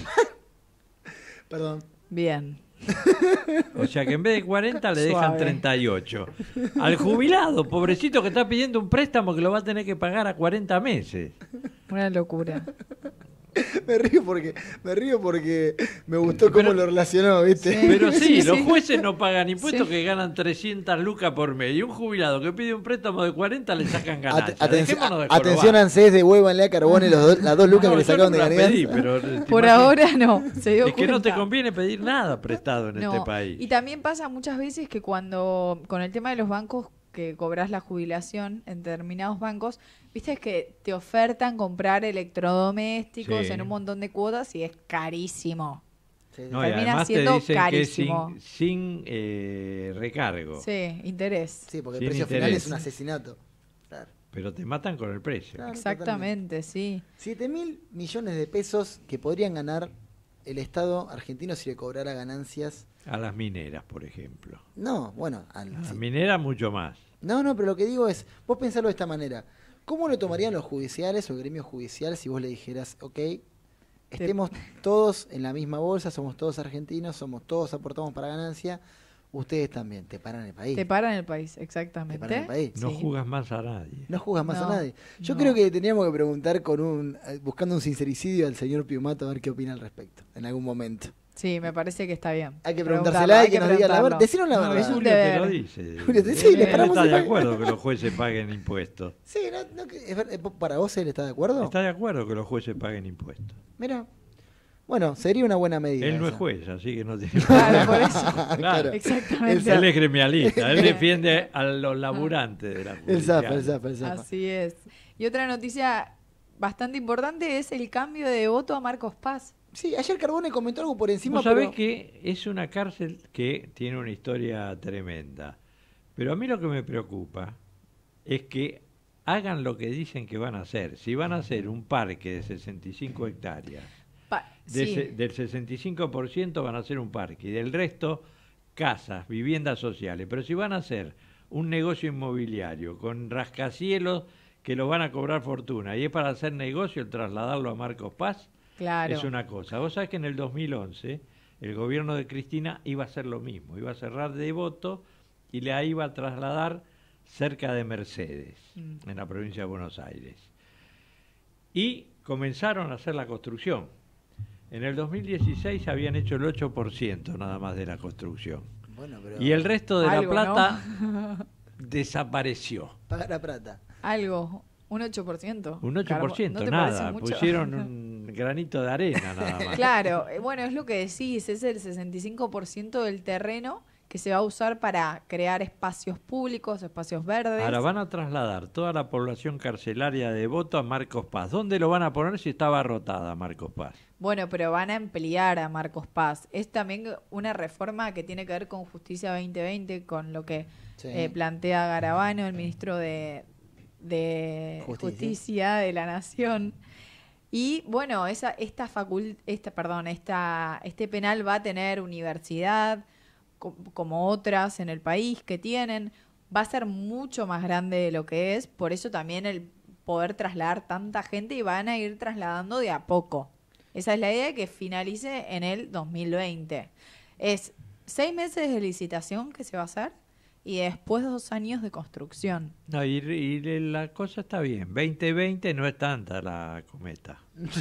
Perdón. Bien. O sea que en vez de cuarenta le dejan Suave. treinta y ocho. Al jubilado, pobrecito que está pidiendo un préstamo que lo va a tener que pagar a cuarenta meses. Una locura. Me río porque me río porque me gustó cómo lo relacionó, ¿viste? Sí. Pero sí, sí, los jueces no pagan impuestos Sí. que ganan trescientas lucas por mes. Y un jubilado que pide un préstamo de cuarenta le sacan ganancias. At- atenci- Dejémonos de atención, jorobar. ANSES, devuélvanle a Carbone los do- las dos lucas No, que le yo sacaron no de las ganancias. pedí, pero te Por imaginas- ahora no, se dio Es que no te cuenta. conviene pedir nada prestado en No, este país. y también pasa muchas veces que cuando, con el tema de los bancos, que cobras la jubilación en determinados bancos, viste que te ofertan comprar electrodomésticos Sí. en un montón de cuotas y es carísimo. No, y Termina además te siendo dicen carísimo. que es sin, sin eh, recargo. Sí, interés. Sí, porque Sin el precio final interés. es un asesinato. Claro. Pero te matan con el precio. Claro, Exactamente, sí. siete mil millones de pesos que podrían ganar el Estado argentino si le cobrara ganancias. A las mineras, por ejemplo. No, bueno, al- A las sí. mineras mucho más. No, no, pero lo que digo es, vos pensalo de esta manera. ¿Cómo lo tomarían los judiciales o el gremio judicial si vos le dijeras, ok, estemos todos en la misma bolsa, somos todos argentinos, somos todos aportamos para ganancia, ustedes también, te paran el país. Te paran el país, exactamente. Te paran el país. No Sí. juzgas más a nadie. No juzgas más No, a nadie. Yo no. creo que teníamos que preguntar con un, eh, buscando un sincericidio al señor Piumato a ver qué opina al respecto, en algún momento. Sí, me parece que está bien. Hay que Preguntarlo, preguntársela y hay que nos diga la preguntarlo. verdad. Decinos la No, verdad. es un Julio te deber. lo dice. Julio, te- sí, Él- le él paramos está de el- acuerdo que los jueces paguen impuestos. Sí, no, no, que- es ver- eh, ¿para vos él está de acuerdo? Está de acuerdo que los jueces paguen impuestos. Mira. Bueno, sería una buena medida. Él no esa. es juez, así que no tiene Claro, por eso. Claro. Exactamente. Él es gremialista, él defiende a los laburantes de la justicia. El zapa, el zapa, el zapa. Así es. Y otra noticia bastante importante es el cambio de voto a Marcos Paz. Sí, ayer Carbone comentó algo por encima. Vos sabés pero... que es una cárcel que tiene una historia tremenda. Pero a mí lo que me preocupa es que hagan lo que dicen que van a hacer. Si van a hacer un parque de sesenta y cinco hectáreas, Pa de sí. se, del sesenta y cinco por ciento van a hacer un parque y del resto casas, viviendas sociales. Pero si van a hacer un negocio inmobiliario con rascacielos que lo van a cobrar fortuna y es para hacer negocio el trasladarlo a Marcos Paz, Claro. es una cosa. Vos sabés que en el dos mil once el gobierno de Cristina iba a hacer lo mismo, iba a cerrar Devoto y la iba a trasladar cerca de Mercedes, Mm. en la provincia de Buenos Aires. Y comenzaron a hacer la construcción. En el dos mil dieciséis habían hecho el ocho por ciento nada más de la construcción. Bueno, pero... Y el resto de Algo, la plata ¿no? desapareció. Paga la plata. Algo, un ocho por ciento. Un ocho por ciento, ¿No te parece nada. mucho? Pusieron un granito de arena nada más. Claro, eh, bueno, es lo que decís, es el sesenta y cinco por ciento del terreno que se va a usar para crear espacios públicos, espacios verdes. Ahora van a trasladar toda la población carcelaria de Devoto a Marcos Paz. ¿Dónde lo van a poner si estaba abarrotada Marcos Paz? Bueno, pero van a ampliar a Marcos Paz. Es también una reforma que tiene que ver con Justicia veinte veinte, con lo que Sí. eh, plantea Garabano, el ministro de, de Justicia. Justicia de la Nación. Y bueno, esa, esta facul esta, perdón, esta, este penal va a tener universidad, co- como otras en el país que tienen. Va a ser mucho más grande de lo que es, por eso también el poder trasladar tanta gente y van a ir trasladando de a poco. Esa es la idea, que finalice en el dos mil veinte. Es seis meses de licitación que se va a hacer y después dos años de construcción. No, y, y la cosa está bien. veinte veinte no es tanta la cometa.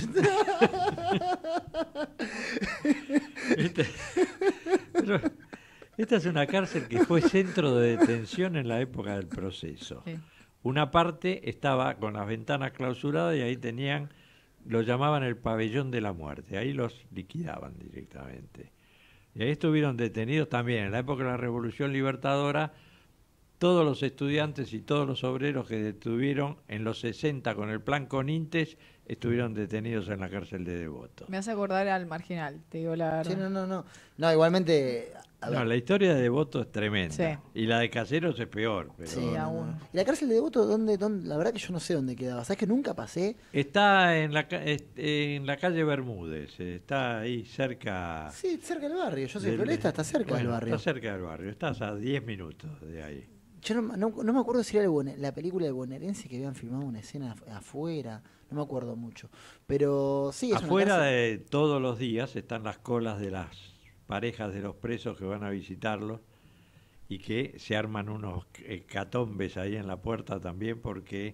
Este- pero esta es una cárcel que fue centro de detención en la época del proceso. Sí. Una parte estaba con las ventanas clausuradas y ahí tenían, lo llamaban el pabellón de la muerte, ahí los liquidaban directamente. Y ahí estuvieron detenidos también, en la época de la Revolución Libertadora, todos los estudiantes y todos los obreros que detuvieron en los sesenta con el plan Conintes, estuvieron detenidos en la cárcel de Devoto. Me hace acordar al Marginal, te digo la verdad. Sí, no, no, no. No, igualmente... a ver. No, la historia de Devoto es tremenda. Sí. Y la de Caseros es peor. Pero Sí, Sí, no, aún. no. ¿Y la cárcel de Devoto dónde, dónde? La verdad que yo no sé dónde quedaba. ¿Sabes que nunca pasé? Está en la, ca- est- en la calle Bermúdez, está ahí cerca... Sí, cerca del barrio. Yo soy del- floresta, está cerca del bueno, barrio. Está cerca del barrio, estás a diez minutos de ahí. Yo no, no, no me acuerdo si era el boner- la película de bonaerense que habían filmado una escena af- afuera. No me acuerdo mucho. Pero sí, es una Afuera cárcel- de todos los días están las colas de las parejas de los presos que van a visitarlos y que se arman unos hecatombes ahí en la puerta también porque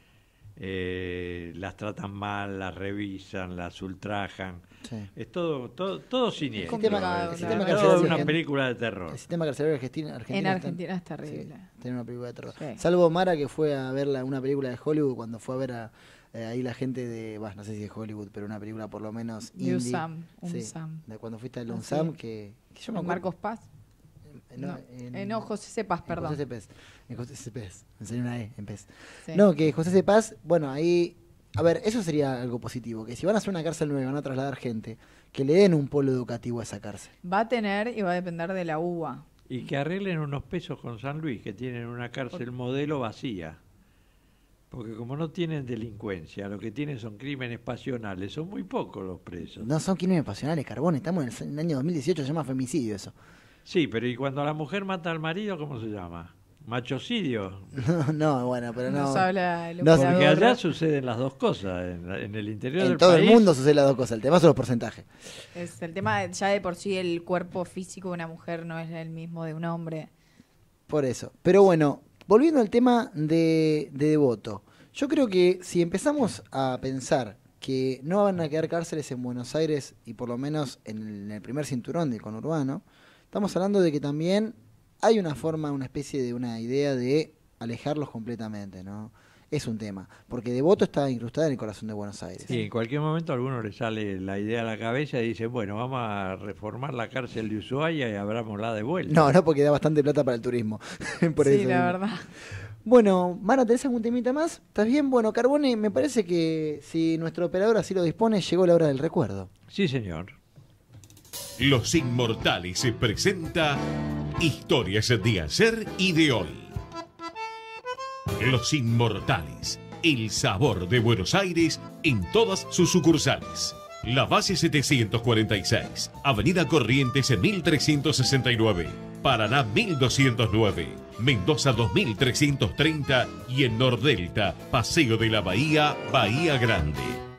eh, las tratan mal, las revisan, las ultrajan. Sí. Es todo todo, todo siniestro. complicado, es el todo sistema carcelario una argentino- película de terror. El sistema carcelario argentino, argentino En está- Argentina es terrible. Sí, tiene una película de terror. Sí. Salvo Mara, que fue a ver la- una película de Hollywood cuando fue a ver a, eh, ahí la gente de, bah, no sé si de Hollywood, pero una película por lo menos De indie. USAM, Sí, UNSAM. de cuando fuiste al Ah, UNSAM, sí. que, que yo me ¿En acuerdo. Marcos Paz? Eh, No, en- eh, no, José Cepaz, en perdón. José Cepaz. En José Cepaz. Me salió una E en Pez. Sí. No, que José Cepaz, bueno, ahí... A ver, eso sería algo positivo, que si van a hacer una cárcel nueva y van a trasladar gente, que le den un polo educativo a esa cárcel. Va a tener y va a depender de la U B A. Y que arreglen unos pesos con San Luis, que tienen una cárcel modelo vacía. Porque como no tienen delincuencia, lo que tienen son crímenes pasionales, son muy pocos los presos. No son crímenes pasionales, Carbón, estamos en el, en el año dos mil dieciocho, se llama femicidio eso. Sí, pero ¿y cuando la mujer mata al marido, cómo se llama? ¿Machocidio? No, no, bueno, pero no. Nos habla el No, Porque operador. allá suceden las dos cosas, en, la- en el interior En del todo país. el mundo sucede las dos cosas, el tema son los porcentajes. Es el tema, de- ya de por sí el cuerpo físico de una mujer no es el mismo de un hombre. Por eso. Pero bueno, volviendo al tema de, de Devoto, yo creo que si empezamos a pensar que no van a quedar cárceles en Buenos Aires y por lo menos en el, en el primer cinturón del conurbano, estamos hablando de que también hay una forma, una especie de una idea de alejarlos completamente, ¿no? es un tema, porque Devoto está incrustada en el corazón de Buenos Aires. Sí, en cualquier momento a alguno le sale la idea a la cabeza y dice, bueno, vamos a reformar la cárcel de Ushuaia y abrámosla de vuelta. No, no, porque da bastante plata para el turismo. Por sí, eso. la verdad. Bueno, Mara, ¿tenés algún temita más? ¿Estás bien? Bueno, Carbone, me parece que si nuestro operador así lo dispone, llegó la hora del recuerdo. Sí, señor. Los Inmortales se presenta Historias de ayer y de hoy. Los Inmortales, el sabor de Buenos Aires en todas sus sucursales. La base setecientos cuarenta y seis, Avenida Corrientes en mil trescientos sesenta y nueve, Paraná mil doscientos nueve, Mendoza dos mil trescientos treinta y en Nordelta, Paseo de la Bahía, Bahía Grande.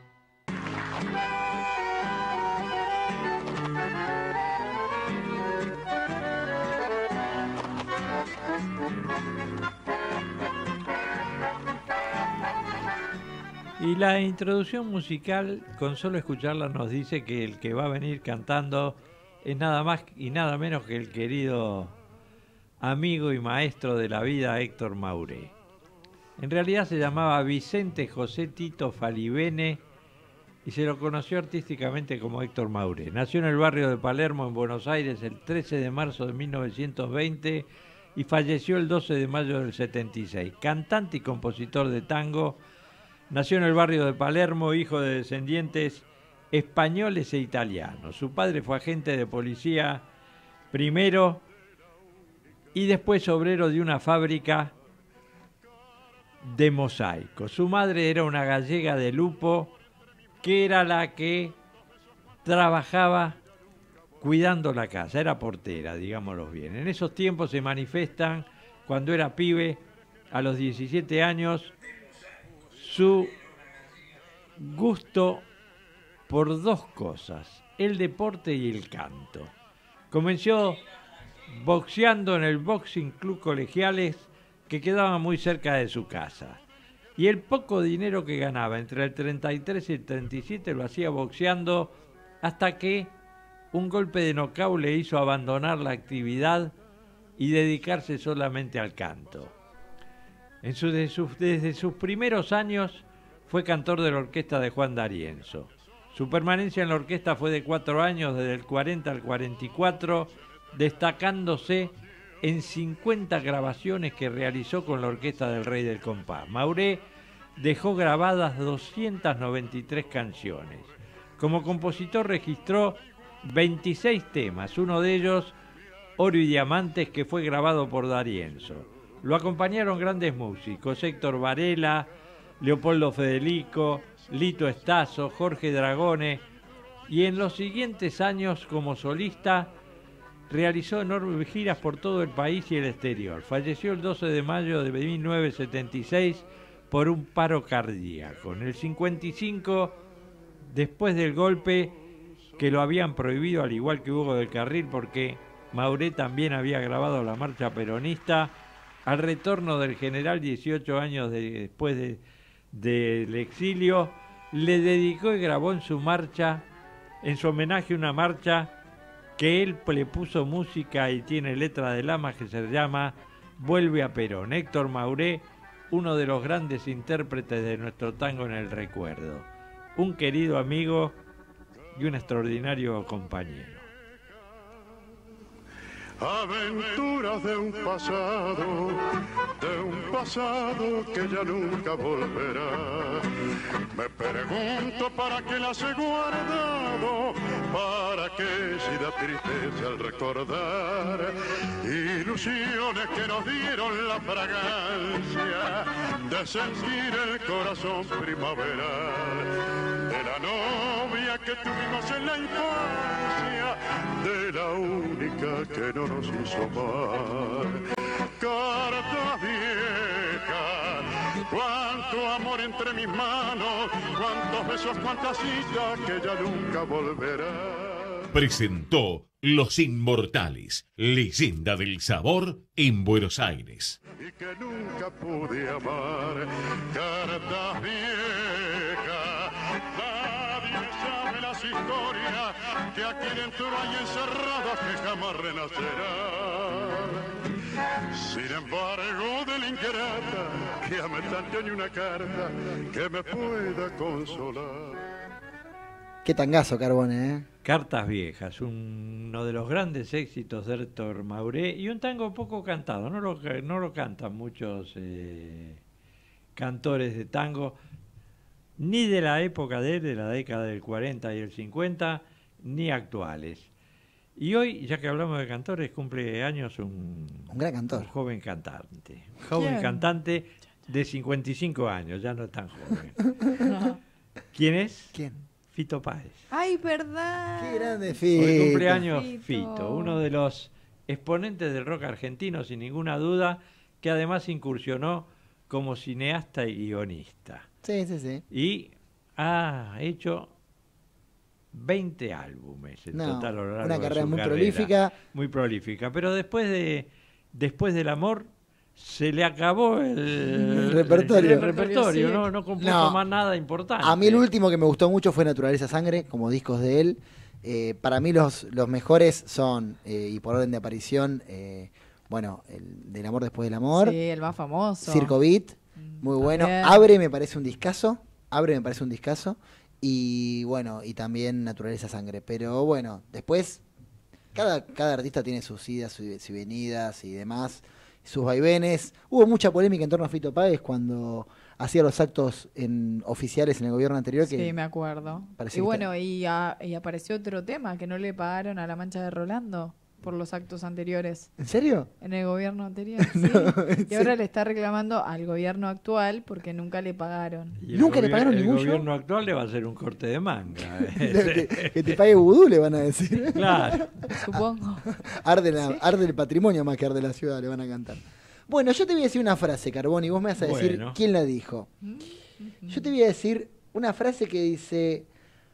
Y la introducción musical, con solo escucharla, nos dice que el que va a venir cantando es nada más y nada menos que el querido amigo y maestro de la vida Héctor Mauré. En realidad se llamaba Vicente José Tito Falivene y se lo conoció artísticamente como Héctor Mauré. Nació en el barrio de Palermo, en Buenos Aires, el trece de marzo de mil novecientos veinte y falleció el doce de mayo del setenta y seis. Cantante y compositor de tango, nació en el barrio de Palermo, hijo de descendientes españoles e italianos. Su padre fue agente de policía primero y después obrero de una fábrica de mosaicos. Su madre era una gallega de Lupo, que era la que trabajaba cuidando la casa, era portera, digámoslo bien. En esos tiempos se manifiestan, cuando era pibe, a los diecisiete años, su gusto por dos cosas, el deporte y el canto. Comenzó boxeando en el Boxing Club Colegiales, que quedaba muy cerca de su casa. Y el poco dinero que ganaba entre el treinta y tres y el treinta y siete lo hacía boxeando, hasta que un golpe de nocaut le hizo abandonar la actividad y dedicarse solamente al canto. En su, de sus, desde sus primeros años fue cantor de la orquesta de Juan D'Arienzo. Su permanencia en la orquesta fue de cuatro años, desde el cuarenta al cuarenta y cuatro, destacándose en cincuenta grabaciones que realizó con la orquesta del Rey del Compás. Mauré dejó grabadas doscientas noventa y tres canciones. Como compositor registró veintiséis temas, uno de ellos, Oro y Diamantes, que fue grabado por D'Arienzo. Lo acompañaron grandes músicos, Héctor Varela, Leopoldo Federico, Lito Estazo, Jorge Dragone, y en los siguientes años como solista realizó enormes giras por todo el país y el exterior. Falleció el doce de mayo de mil novecientos setenta y seis por un paro cardíaco. En el cincuenta y cinco, después del golpe que lo habían prohibido, al igual que Hugo del Carril, porque Mauré también había grabado la marcha peronista, al retorno del general, dieciocho años de, después de, del exilio, le dedicó y grabó en su marcha, en su homenaje, una marcha que él le puso música y tiene letra de Lamas, que se llama Vuelve a Perón. Héctor Mauré, uno de los grandes intérpretes de nuestro tango en el recuerdo, un querido amigo y un extraordinario compañero. Aventuras de un pasado, de un pasado que ya nunca volverá. Me pregunto para qué las he guardado, para qué si da tristeza al recordar ilusiones que nos dieron la fragancia de sentir el corazón primaveral, de la novia que tuvimos en la infancia, de la única que no nos hizo amar. Cartas viejas, cuánto amor entre mis manos, cuántos besos, cuántas citas que ya nunca volverá. Presentó Los Inmortales, leyenda del sabor en Buenos Aires. Y que nunca pude amar. Cartas viejas, nadie sabe las historias que aquí dentro hay encerradas que jamás renacerán. Sin embargo, de la ingrata, que ame tanto ni una carta que me pueda consolar. Qué tangazo, Carbone, ¿eh? Cartas Viejas, un- uno de los grandes éxitos de Héctor Mauré y un tango poco cantado. No lo, ca- no lo cantan muchos eh, cantores de tango, ni de la época de él, de la década del cuarenta y el cincuenta, ni actuales. Y hoy, ya que hablamos de cantores, cumple años un, Un gran cantor. un joven cantante. Un joven ¿Quién? cantante de cincuenta y cinco años, ya no es tan joven. ¿Quién es? ¿Quién? Fito Páez. Ay, verdad. Qué grande Hoy Fito. cumpleaños Fito. Fito, uno de los exponentes del rock argentino, sin ninguna duda, que además incursionó como cineasta y guionista. Sí, sí, sí. Y ha hecho veinte álbumes en No, total a lo largo una de carrera su muy carrera. prolífica. Muy prolífica. Pero después de después del amor se le acabó el, El repertorio. el repertorio, Sí. no, no compuso No. más nada importante. A mí el último que me gustó mucho fue Naturaleza Sangre, como discos de él. Eh, para mí los, los mejores son, eh, y por orden de aparición, eh, bueno, el Del Amor Después del Amor, Sí, el más famoso. Circo Beat, muy bueno. También. Abre me parece un discazo, Abre me parece un discazo. Y bueno, y también Naturaleza Sangre. Pero bueno, después, cada, cada artista tiene sus idas, sus, sus venidas y demás, sus vaivenes. Hubo mucha polémica en torno a Fito Páez cuando hacía los actos en, oficiales en el gobierno anterior. Que Sí, me acuerdo. parecía Y que bueno, y, a- y apareció otro tema, que no le pagaron a la Mancha de Rolando por los actos anteriores. ¿En serio? En el gobierno anterior, sí. No, ¿en Y ahora serio? le está reclamando al gobierno actual porque nunca le pagaron. Y el ¿Nunca le gobier- pagaron ningún El show? gobierno actual le va a hacer un corte de manga. que, que te pague vudú, le van a decir. Claro. Supongo. Arde, la- arde el patrimonio más que arde la ciudad, le van a cantar. Bueno, yo te voy a decir una frase, Carbón, y vos me vas a decir Bueno. quién la dijo. Yo te voy a decir una frase que dice: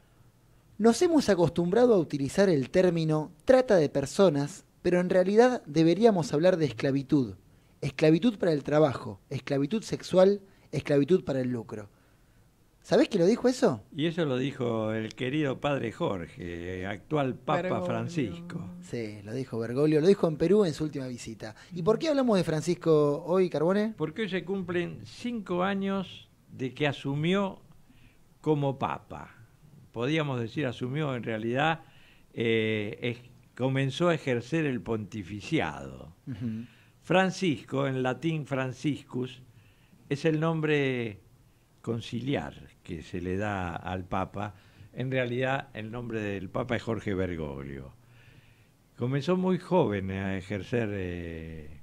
nos hemos acostumbrado a utilizar el término trata de personas, pero en realidad deberíamos hablar de esclavitud. Esclavitud para el trabajo, esclavitud sexual, esclavitud para el lucro. ¿Sabés quién lo dijo eso? Y eso lo dijo el querido padre Jorge, actual Papa Bergoglio. Francisco. Sí, lo dijo Bergoglio, lo dijo en Perú en su última visita. ¿Y por qué hablamos de Francisco hoy, Carbone? Porque hoy se cumplen cinco años de que asumió como Papa. Podríamos decir asumió, en realidad eh, es- comenzó a ejercer el pontificiado. Ujú. Francisco, en latín Franciscus, es el nombre conciliar que se le da al Papa. En realidad, el nombre del Papa es Jorge Bergoglio. Comenzó muy joven a ejercer eh,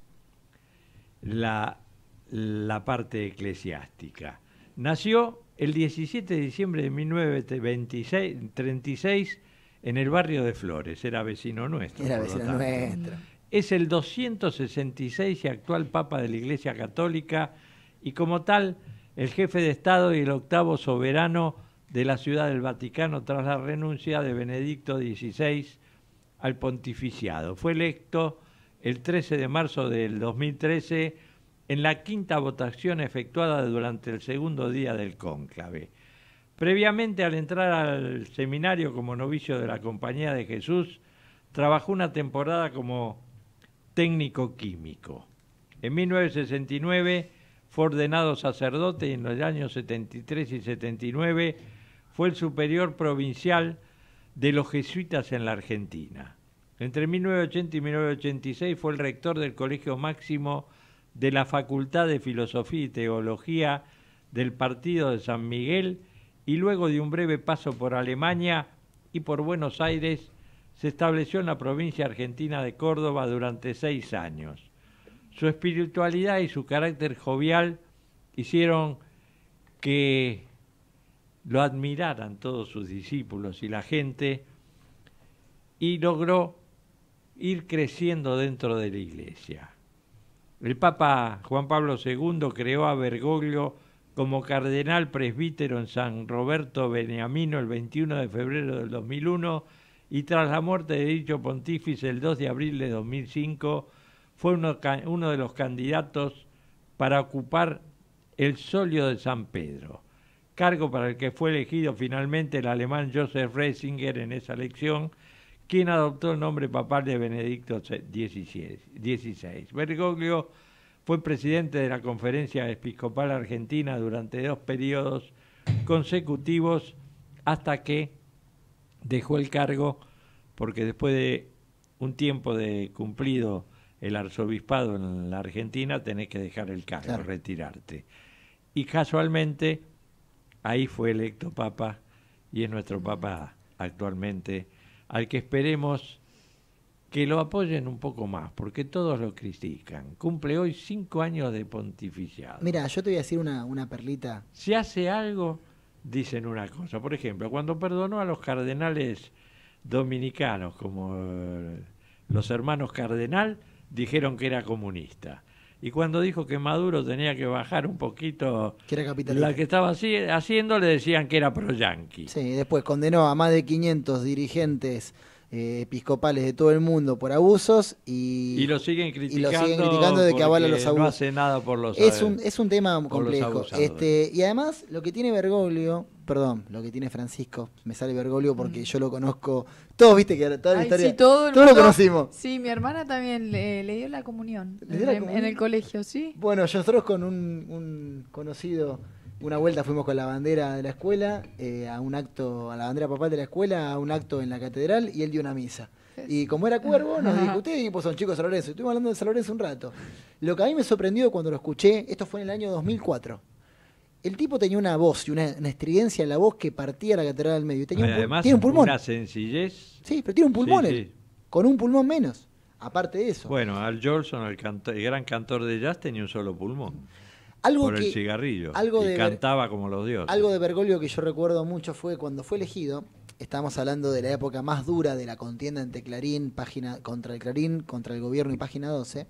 la, la parte eclesiástica. Nació el diecisiete de diciembre de mil novecientos treinta y seis en el barrio de Flores, era vecino nuestro. Era por lo vecino tanto. nuestro. Es el doscientos sesenta y seis y actual Papa de la Iglesia Católica y como tal el jefe de Estado y el octavo soberano de la Ciudad del Vaticano tras la renuncia de Benedicto dieciséis al pontificiado. Fue electo el trece de marzo del dos mil trece en la quinta votación efectuada durante el segundo día del cónclave. Previamente, al entrar al seminario como novicio de la Compañía de Jesús, trabajó una temporada como técnico químico. En mil novecientos sesenta y nueve fue ordenado sacerdote y en los años setenta y tres y setenta y nueve fue el superior provincial de los jesuitas en la Argentina. Entre mil novecientos ochenta y mil novecientos ochenta y seis fue el rector del Colegio Máximo de la Facultad de Filosofía y Teología del Partido de San Miguel y luego de un breve paso por Alemania y por Buenos Aires se estableció en la provincia argentina de Córdoba durante seis años. Su espiritualidad y su carácter jovial hicieron que lo admiraran todos sus discípulos y la gente y logró ir creciendo dentro de la Iglesia. El Papa Juan Pablo segundo creó a Bergoglio como cardenal presbítero en San Roberto Beniamino el veintiuno de febrero del dos mil uno y tras la muerte de dicho pontífice el dos de abril de dos mil cinco fue uno, uno de los candidatos para ocupar el solio de San Pedro, cargo para el que fue elegido finalmente el alemán Joseph Ratzinger en esa elección, quien adoptó el nombre papal de Benedicto dieciséis. Bergoglio fue presidente de la Conferencia Episcopal Argentina durante dos periodos consecutivos hasta que dejó el cargo, porque después de un tiempo de cumplido el arzobispado en la Argentina tenés que dejar el cargo, claro. retirarte. Y casualmente ahí fue electo papa y es nuestro papa actualmente, al que esperemos que lo apoyen un poco más, porque todos lo critican. Cumple hoy cinco años de pontificiado. Mira, yo te voy a decir una, una perlita. Si hace algo, dicen una cosa. Por ejemplo, cuando perdonó a los cardenales dominicanos, como eh, los hermanos Cardenal, dijeron que era comunista. Y cuando dijo que Maduro tenía que bajar un poquito que era capitalista, la que estaba así, haciendo, le decían que era pro-yanqui. Sí, después condenó a más de quinientos dirigentes eh, episcopales de todo el mundo por abusos y, y lo siguen criticando, y lo siguen criticando de que avala los abusos. No hace nada por los es un Es un tema complejo. Los este Y además, lo que tiene Bergoglio, perdón, lo que tiene Francisco, me sale Bergoglio porque mm. yo lo conozco. Todos, viste que toda la Ay, historia. Sí, todo todos lo conocimos. Sí, mi hermana también le, le dio la comunión, ¿Le dio en, la en, comunión? en el colegio, sí. Bueno, nosotros con un, un conocido, una vuelta fuimos con la bandera de la escuela, eh, a un acto, a la bandera papal de la escuela, a un acto en la catedral, y él dio una misa. Y como era cuervo, nos dijo, ustedes equipos son chicos de San Lorenzo. Estuvimos hablando de San Lorenzo un rato. Lo que a mí me sorprendió cuando lo escuché, esto fue en el año dos mil cuatro. El tipo tenía una voz y una, una estridencia en la voz que partía la catedral del medio. Tenía un, además, tiene un pulmón. Una sencillez. Sí, pero tiene un pulmón sí, él, sí. con un pulmón menos. Aparte de eso. Bueno, Al Jolson, el, canto, el gran cantor de jazz, tenía un solo pulmón. Algo por que, el cigarrillo. Algo y de cantaba como los dioses. Algo de Bergoglio que yo recuerdo mucho fue cuando fue elegido. Estamos hablando de la época más dura de la contienda entre Clarín, página contra el Clarín, contra el gobierno y Página doce.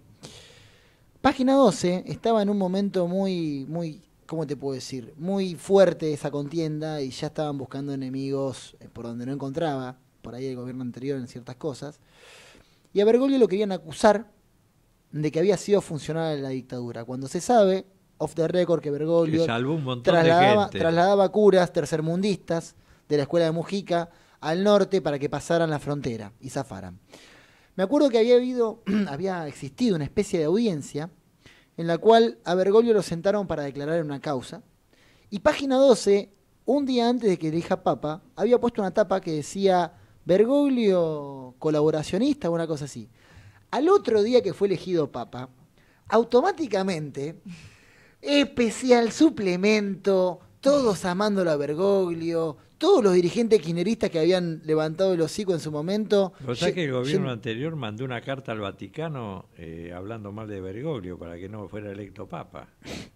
Página doce estaba en un momento muy, muy, ¿cómo te puedo decir? Muy fuerte esa contienda y ya estaban buscando enemigos por donde no encontraba, por ahí el gobierno anterior en ciertas cosas. Y a Bergoglio lo querían acusar de que había sido funcional de la dictadura, cuando se sabe, off the record, que Bergoglio que salvó un montón trasladaba, de gente. trasladaba curas tercermundistas de la escuela de Mujica al norte para que pasaran la frontera y zafaran. Me acuerdo que había habido, había existido una especie de audiencia en la cual a Bergoglio lo sentaron para declarar una causa, y Página doce, un día antes de que elija papa, había puesto una tapa que decía Bergoglio colaboracionista o una cosa así. Al otro día que fue elegido papa, automáticamente, especial suplemento, todos amándolo a Bergoglio, todos los dirigentes kirchneristas que habían levantado el hocico en su momento. O sea que el gobierno anterior mandó una carta al Vaticano eh, hablando mal de Bergoglio para que no fuera electo papa.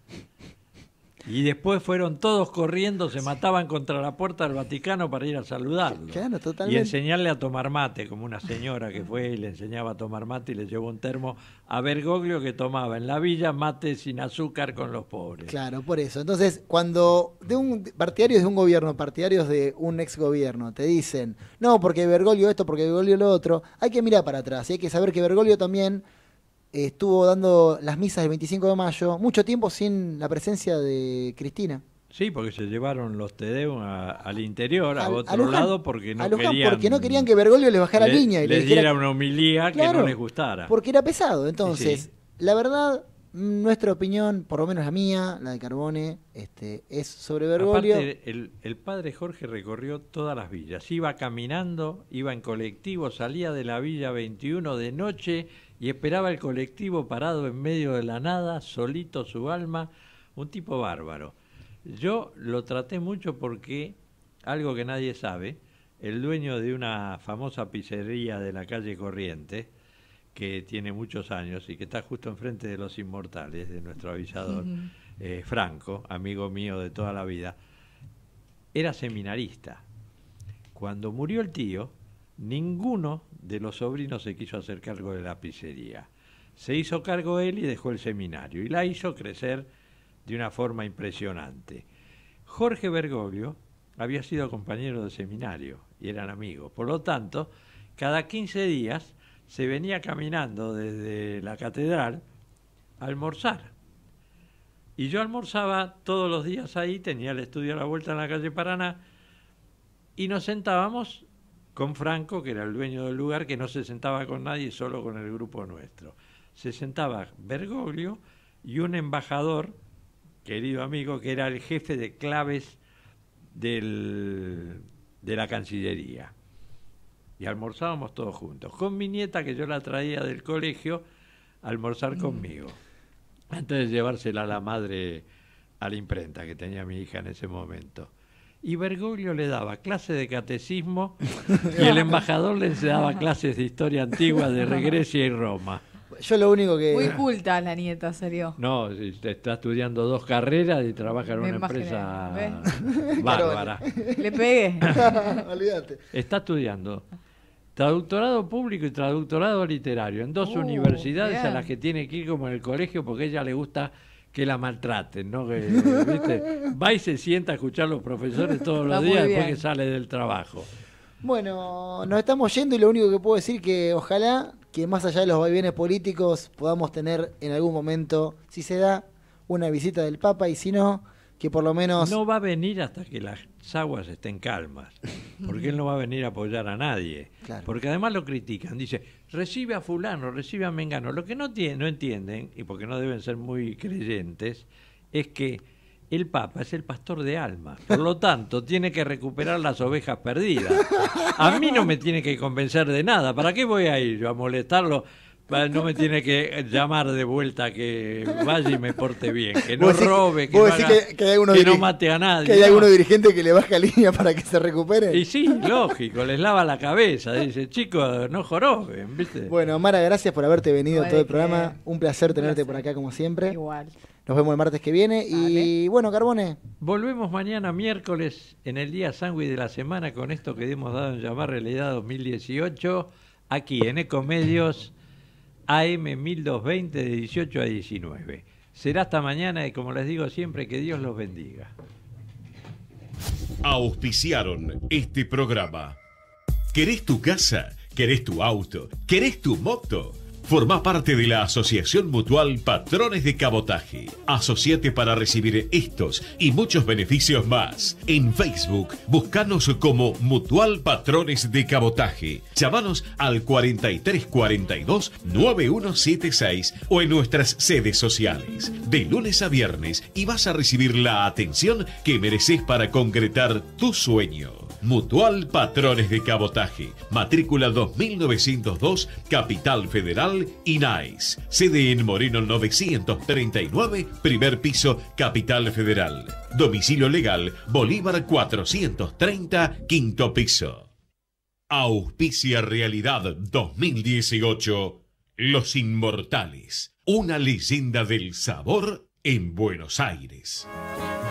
Y después fueron todos corriendo, se mataban contra la puerta del Vaticano para ir a saludarlo. Claro, totalmente. Y enseñarle a tomar mate, como una señora que fue y le enseñaba a tomar mate y le llevó un termo a Bergoglio, que tomaba en la villa mate sin azúcar con los pobres. Claro, por eso. Entonces, cuando de un partidarios de un gobierno, partidarios de un ex gobierno, te dicen, no, porque Bergoglio esto, porque Bergoglio lo otro, hay que mirar para atrás. Y hay que saber que Bergoglio también estuvo dando las misas del veinticinco de mayo mucho tiempo sin la presencia de Cristina. Sí, porque se llevaron los Tedeum a, al interior, a Al- otro a Luján, lado, porque no a Luján, querían... porque no querían que Bergoglio les bajara le- línea y le les dijera- diera una homilía que Claro, no les gustara. Porque era pesado. Entonces, Sí. la verdad, nuestra opinión, por lo menos la mía, la de Carbone, este, es sobre Bergoglio. Aparte, el, el padre Jorge recorrió todas las villas. Iba caminando, iba en colectivo, salía de la Villa veintiuno de noche y esperaba el colectivo parado en medio de la nada, solito su alma, un tipo bárbaro. Yo lo traté mucho porque, algo que nadie sabe, el dueño de una famosa pizzería de la calle Corrientes, que tiene muchos años y que está justo enfrente de Los Inmortales, de nuestro avisador, Ujú. eh, Franco, amigo mío de toda la vida, era seminarista. Cuando murió el tío, ninguno de los sobrinos se quiso hacer cargo de la pizzería. Se hizo cargo él y dejó el seminario, y la hizo crecer de una forma impresionante. Jorge Bergoglio había sido compañero de seminario y eran amigos. Por lo tanto, cada quince días se venía caminando desde la catedral a almorzar. Y yo almorzaba todos los días ahí, tenía el estudio a la vuelta en la calle Paraná, y nos sentábamos con Franco, que era el dueño del lugar, que no se sentaba con nadie, solo con el grupo nuestro. Se sentaba Bergoglio y un embajador, querido amigo, que era el jefe de claves del, de la Cancillería. Y almorzábamos todos juntos. Con mi nieta, que yo la traía del colegio, a almorzar conmigo. Antes de llevársela a la madre a la imprenta que tenía mi hija en ese momento. Y Bergoglio le daba clases de catecismo y el embajador le daba clases de historia antigua de Grecia y Roma. Yo lo único que... Muy culta la nieta, serio. No, está estudiando dos carreras y trabaja en Me una imaginé, empresa ¿ves? bárbara. Le pegué. Olvídate. Está estudiando traductorado público y traductorado literario en dos Uh, universidades bien. a las que tiene que ir como en el colegio porque a ella le gusta que la maltraten, ¿no? Que, ¿viste? Va y se sienta a escuchar a los profesores todos los Está muy días después bien. que sale del trabajo. Bueno, nos estamos yendo y lo único que puedo decir que ojalá que más allá de los vaivenes políticos podamos tener en algún momento, si se da, una visita del Papa y si no, que por lo menos... No va a venir hasta que las aguas estén calmas, porque él no va a venir a apoyar a nadie, Claro. porque además lo critican, dice, recibe a fulano, recibe a mengano. Lo que no, tiene, no entienden, y porque no deben ser muy creyentes, es que el Papa es el pastor de almas, por lo tanto tiene que recuperar las ovejas perdidas. A mí no me tiene que convencer de nada, ¿para qué voy a ir yo a molestarlo? No me tiene que llamar de vuelta que vaya y me porte bien, que no Vos decís- robe, que, vos no, decís haga- que- que hay algunos que no dirige- mate a nadie. Que hay ¿no? algunos dirigentes que le baja línea para que se recupere. Y sí, lógico, les lava la cabeza, dice, chicos, no joroben, ¿viste? Bueno, Mara, gracias por haberte venido No, todo el de programa. qué. Un placer tenerte placer. por acá como siempre. Igual. Nos vemos el martes que viene. Y bueno, Carbone, Volvemos mañana miércoles en el día sándwich de la semana con esto que hemos dado en llamar Realidad dos mil dieciocho, aquí en Ecomedios A M mil doscientos veinte de dieciocho a diecinueve. Será hasta mañana y como les digo siempre, que Dios los bendiga. Auspiciaron este programa. ¿Querés tu casa? ¿Querés tu auto? ¿Querés tu moto? Formá parte de la Asociación Mutual Patrones de Cabotaje. Asociate para recibir estos y muchos beneficios más. En Facebook, buscanos como Mutual Patrones de Cabotaje. Llámanos al cuarenta y tres cuarenta y dos noventa y uno setenta y seis o en nuestras sedes sociales. De lunes a viernes y vas a recibir la atención que mereces para concretar tu sueño. Mutual Patrones de Cabotaje, matrícula dos mil novecientos dos, Capital Federal, I N A I S. Sede en Moreno novecientos treinta y nueve, primer piso, Capital Federal. Domicilio legal, Bolívar cuatrocientos treinta, quinto piso. Auspicia Realidad dos mil dieciocho, Los Inmortales, una leyenda del sabor en Buenos Aires.